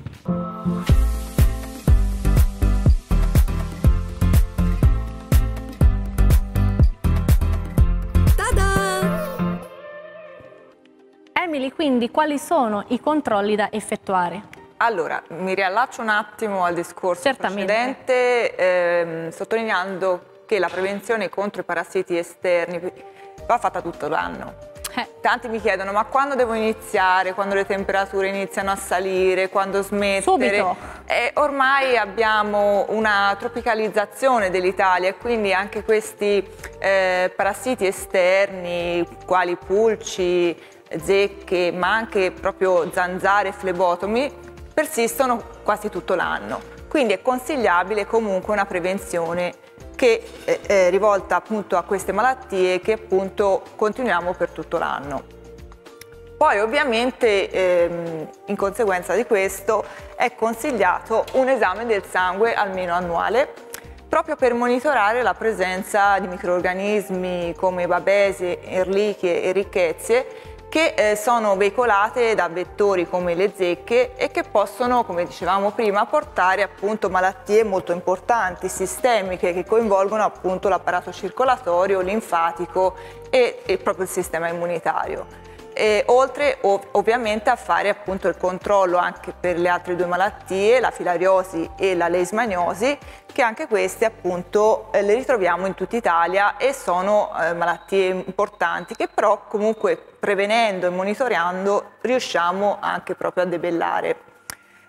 [SPEAKER 3] Emily, quindi quali sono i controlli da effettuare?
[SPEAKER 13] Allora, mi riallaccio un attimo al discorso precedente, ehm, sottolineando che la prevenzione contro i parassiti esterni va fatta tutto l'anno. Eh. Tanti mi chiedono, ma quando devo iniziare? Quando le temperature iniziano a salire? Quando smettere?
[SPEAKER 3] Subito!
[SPEAKER 13] E ormai abbiamo una tropicalizzazione dell'Italia e quindi anche questi eh, parassiti esterni, quali pulci, zecche, ma anche proprio zanzare e flebotomi, persistono quasi tutto l'anno. Quindi è consigliabile comunque una prevenzione che è, è rivolta appunto a queste malattie, che appunto continuiamo per tutto l'anno. Poi ovviamente ehm, in conseguenza di questo è consigliato un esame del sangue almeno annuale, proprio per monitorare la presenza di microrganismi come babesi, erlichie e rickezie, che eh, sono veicolate da vettori come le zecche e che possono, come dicevamo prima, portare appunto malattie molto importanti, sistemiche, che coinvolgono appunto l'apparato circolatorio, linfatico e, e proprio il sistema immunitario. E oltre ov ovviamente a fare appunto il controllo anche per le altre due malattie, la filariosi e la leishmaniosi, che anche queste appunto eh, le ritroviamo in tutta Italia e sono eh, malattie importanti che però comunque prevenendo e monitorando riusciamo anche proprio a debellare.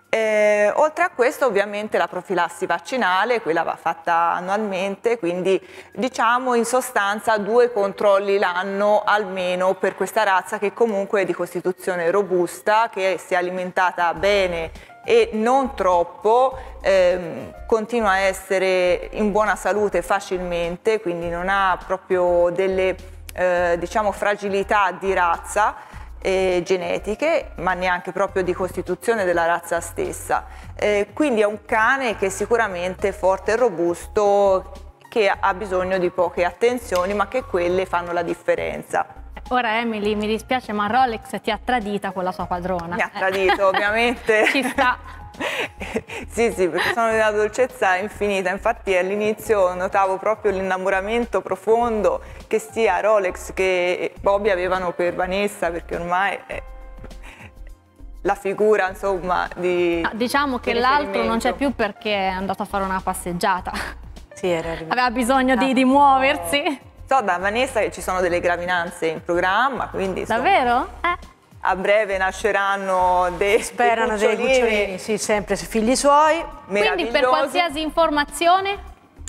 [SPEAKER 13] Eh, oltre a questo ovviamente la profilassi vaccinale, quella va fatta annualmente, quindi diciamo in sostanza due controlli l'anno almeno per questa razza, che comunque è di costituzione robusta, che si è alimentata bene e non troppo, ehm, continua a essere in buona salute facilmente, quindi non ha proprio delle eh, diciamo fragilità di razza Eh, genetiche, ma neanche proprio di costituzione della razza stessa. Eh, quindi è un cane che è sicuramente forte e robusto, che ha bisogno di poche attenzioni, ma che quelle fanno la differenza.
[SPEAKER 3] Ora Emily, mi dispiace, ma Rolex ti ha tradita con la sua padrona.
[SPEAKER 13] Mi ha tradito, eh. ovviamente.
[SPEAKER 3] Ci sta.
[SPEAKER 13] Sì, sì, perché sono di una dolcezza infinita, infatti all'inizio notavo proprio l'innamoramento profondo che sia Rolex che Bobby avevano per Vanessa, perché ormai è la figura, insomma, di
[SPEAKER 3] no, diciamo che
[SPEAKER 13] di
[SPEAKER 3] l'altro non c'è più perché è andato a fare una passeggiata.
[SPEAKER 16] Sì, era arrivato.
[SPEAKER 3] Aveva bisogno di, di muoversi.
[SPEAKER 13] So da Vanessa che ci sono delle gravidanze in programma, quindi insomma,
[SPEAKER 3] davvero? Eh.
[SPEAKER 13] A breve nasceranno dei
[SPEAKER 16] Sperano dei
[SPEAKER 13] cucciolini,
[SPEAKER 16] cucciolini, sì, sempre figli suoi.
[SPEAKER 3] Quindi per qualsiasi informazione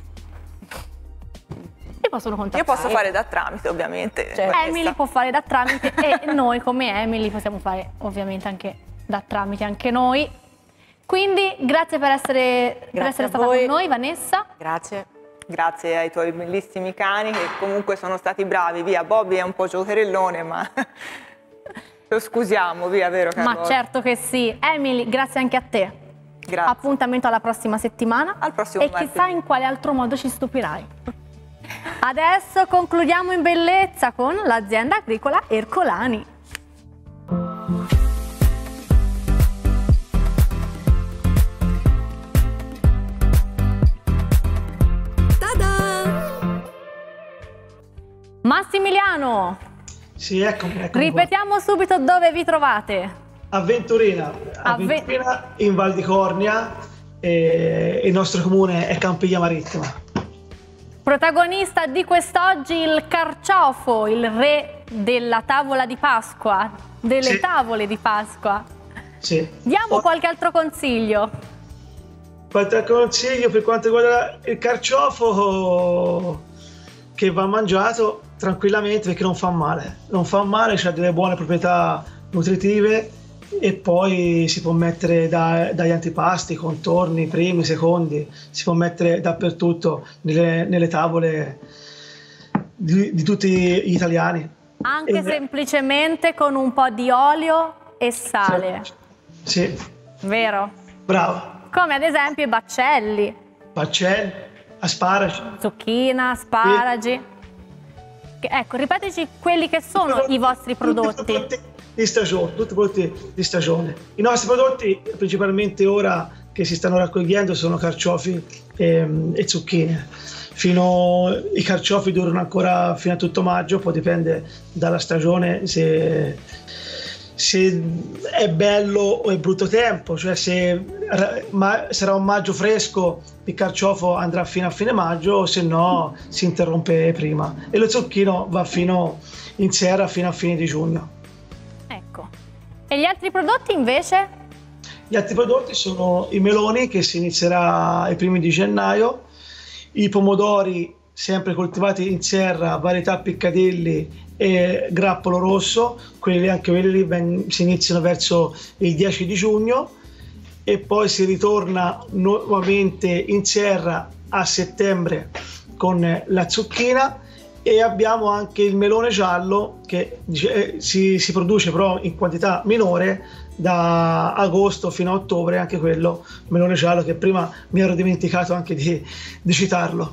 [SPEAKER 3] li possono contattare.
[SPEAKER 13] Io posso fare da tramite, ovviamente.
[SPEAKER 3] Cioè, Emily può fare da tramite e noi come Emily possiamo fare ovviamente anche da tramite anche noi. Quindi grazie per essere, grazie per essere stata con noi, Vanessa.
[SPEAKER 16] Grazie.
[SPEAKER 13] Grazie ai tuoi bellissimi cani che comunque sono stati bravi. Via, Bobby è un po' giocherellone, ma lo scusiamo, via, vero Carlotta?
[SPEAKER 3] Ma certo che sì. Emily, grazie anche a te.
[SPEAKER 13] Grazie.
[SPEAKER 3] Appuntamento alla prossima settimana.
[SPEAKER 13] Al prossimo
[SPEAKER 3] e
[SPEAKER 13] martedì.
[SPEAKER 3] chissà in quale altro modo ci stupirai. Adesso concludiamo in bellezza con l'azienda agricola Ercolani. Massimiliano,
[SPEAKER 14] sì, eccomi, eccomi
[SPEAKER 3] ripetiamo qua. Subito dove vi trovate.
[SPEAKER 14] A Venturina, a
[SPEAKER 3] A
[SPEAKER 14] Venturina in Val di Cornia, e il nostro comune è Campiglia Marittima.
[SPEAKER 3] Protagonista di quest'oggi il carciofo, il re della tavola di Pasqua, delle
[SPEAKER 14] sì.
[SPEAKER 3] tavole di Pasqua.
[SPEAKER 14] Sì.
[SPEAKER 3] Diamo oh. qualche altro consiglio.
[SPEAKER 14] Qualche consiglio per quanto riguarda il carciofo, che va mangiato tranquillamente perché non fa male, non fa male, ha delle buone proprietà nutritive e poi si può mettere da, dagli antipasti, contorni, primi, secondi, si può mettere dappertutto nelle, nelle tavole di, di tutti gli italiani.
[SPEAKER 3] Anche
[SPEAKER 14] e,
[SPEAKER 3] semplicemente con un po' di olio e sale.
[SPEAKER 14] Sì.
[SPEAKER 3] Vero?
[SPEAKER 14] Bravo.
[SPEAKER 3] Come ad esempio i baccelli.
[SPEAKER 14] Baccelli, asparagi.
[SPEAKER 3] Zucchina, asparagi. Sì. Ecco, ripeteci quelli che sono prodotti, i vostri prodotti.
[SPEAKER 14] prodotti di stagione, tutti i prodotti di stagione. I nostri prodotti, principalmente ora che si stanno raccogliendo, sono carciofi e, e zucchine. Fino, i carciofi durano ancora fino a tutto maggio, poi dipende dalla stagione se, se è bello o è brutto tempo, cioè se ma, sarà un maggio fresco il carciofo andrà fino a fine maggio, se no si interrompe prima, e lo zucchino va fino in serra fino a fine di giugno.
[SPEAKER 3] Ecco. E gli altri prodotti invece?
[SPEAKER 14] Gli altri prodotti sono i meloni, che si inizierà ai primi di gennaio, i pomodori sempre coltivati in serra, varietà Piccadelli e grappolo rosso, quelli anche quelli lì si iniziano verso il dieci di giugno e poi si ritorna nuovamente in serra a settembre con la zucchina, e abbiamo anche il melone giallo che si, si produce però in quantità minore da agosto fino a ottobre, anche quello melone giallo che prima mi ero dimenticato anche di, di citarlo.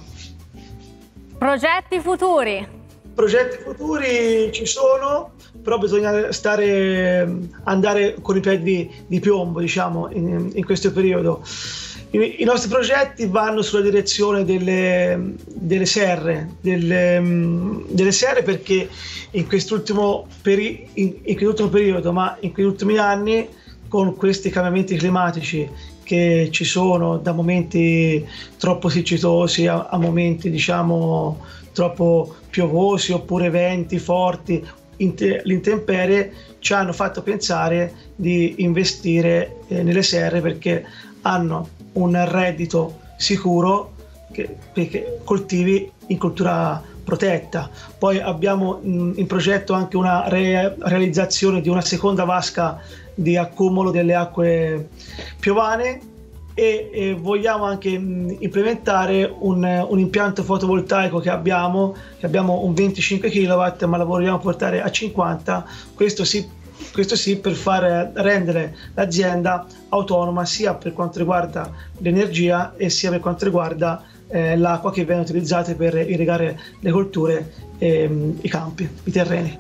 [SPEAKER 3] Progetti futuri?
[SPEAKER 14] Progetti futuri ci sono, però bisogna stare, andare con i piedi di piombo, diciamo, in, in questo periodo. I, I nostri progetti vanno sulla direzione delle, delle serre, delle, delle serre perché in quest'ultimo, peri, in, in quest'ultimo periodo, ma in questi ultimi anni, con questi cambiamenti climatici che ci sono, da momenti troppo siccitosi a, a momenti, diciamo, troppo piovosi, oppure venti forti, l'intemperie ci hanno fatto pensare di investire eh, nelle serre, perché hanno un reddito sicuro che, perché coltivi in cultura protetta. Poi abbiamo mh, in progetto anche una re realizzazione di una seconda vasca di accumulo delle acque piovane e, e vogliamo anche mh, implementare un, un impianto fotovoltaico che abbiamo, che abbiamo un venticinque chilowatt, ma lo vogliamo portare a cinquanta, questo sì, questo sì per far rendere l'azienda autonoma sia per quanto riguarda l'energia e sia per quanto riguarda eh, l'acqua che viene utilizzata per irrigare le colture e mh, i campi, i terreni.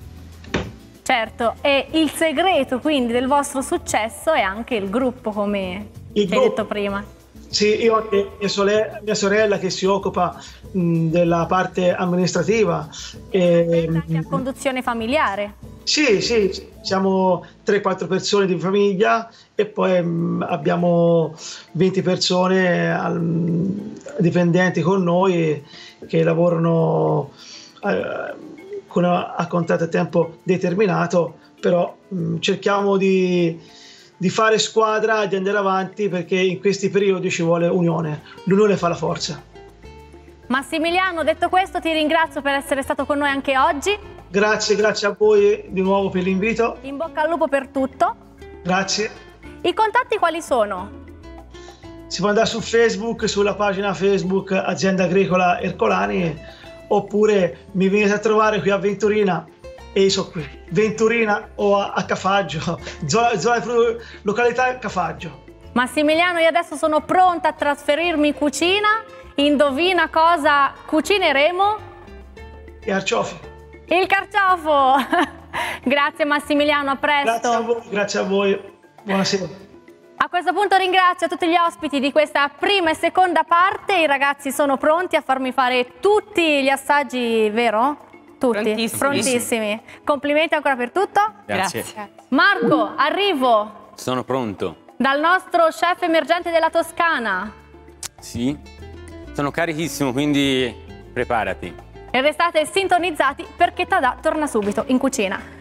[SPEAKER 3] Certo, e il segreto quindi del vostro successo è anche il gruppo, come
[SPEAKER 14] il
[SPEAKER 3] hai detto prima.
[SPEAKER 14] Sì, io ho anche mia sorella, mia sorella che si occupa mh, della parte amministrativa. E,
[SPEAKER 3] anche a conduzione familiare.
[SPEAKER 14] Sì, sì, siamo tre quattro persone di famiglia e poi mh, abbiamo venti persone al, dipendenti con noi che lavorano eh, con a, a contratto a tempo determinato, però mh, cerchiamo di, di fare squadra e di andare avanti, perché in questi periodi ci vuole unione, l'unione fa la forza.
[SPEAKER 3] Massimiliano, detto questo, ti ringrazio per essere stato con noi anche oggi.
[SPEAKER 14] Grazie, grazie a voi di nuovo per l'invito.
[SPEAKER 3] In bocca al lupo per tutto.
[SPEAKER 14] Grazie.
[SPEAKER 3] I contatti quali sono?
[SPEAKER 14] Si può andare su Facebook, sulla pagina Facebook Azienda Agricola Ercolani, oppure mi venite a trovare qui a Venturina, e io sono qui, Venturina o a, a Cafaggio, zona, zona, località Cafaggio.
[SPEAKER 3] Massimiliano, io adesso sono pronta a trasferirmi in cucina. Indovina cosa cucineremo?
[SPEAKER 14] I carciofi.
[SPEAKER 3] Il carciofo! Grazie Massimiliano, a presto.
[SPEAKER 14] Grazie a voi, grazie a voi. Buonasera.
[SPEAKER 3] A questo punto ringrazio tutti gli ospiti di questa prima e seconda parte. I ragazzi sono pronti a farmi fare tutti gli assaggi, vero? Tutti.
[SPEAKER 9] Prontissimi.
[SPEAKER 3] Prontissimi. Complimenti ancora per tutto.
[SPEAKER 15] Grazie.
[SPEAKER 3] Grazie. Marco, arrivo
[SPEAKER 15] Sono pronto.
[SPEAKER 3] dal nostro chef emergente della Toscana.
[SPEAKER 15] Sì. Sono carichissimo, quindi preparati.
[SPEAKER 3] E restate sintonizzati perché Tadà torna subito in cucina.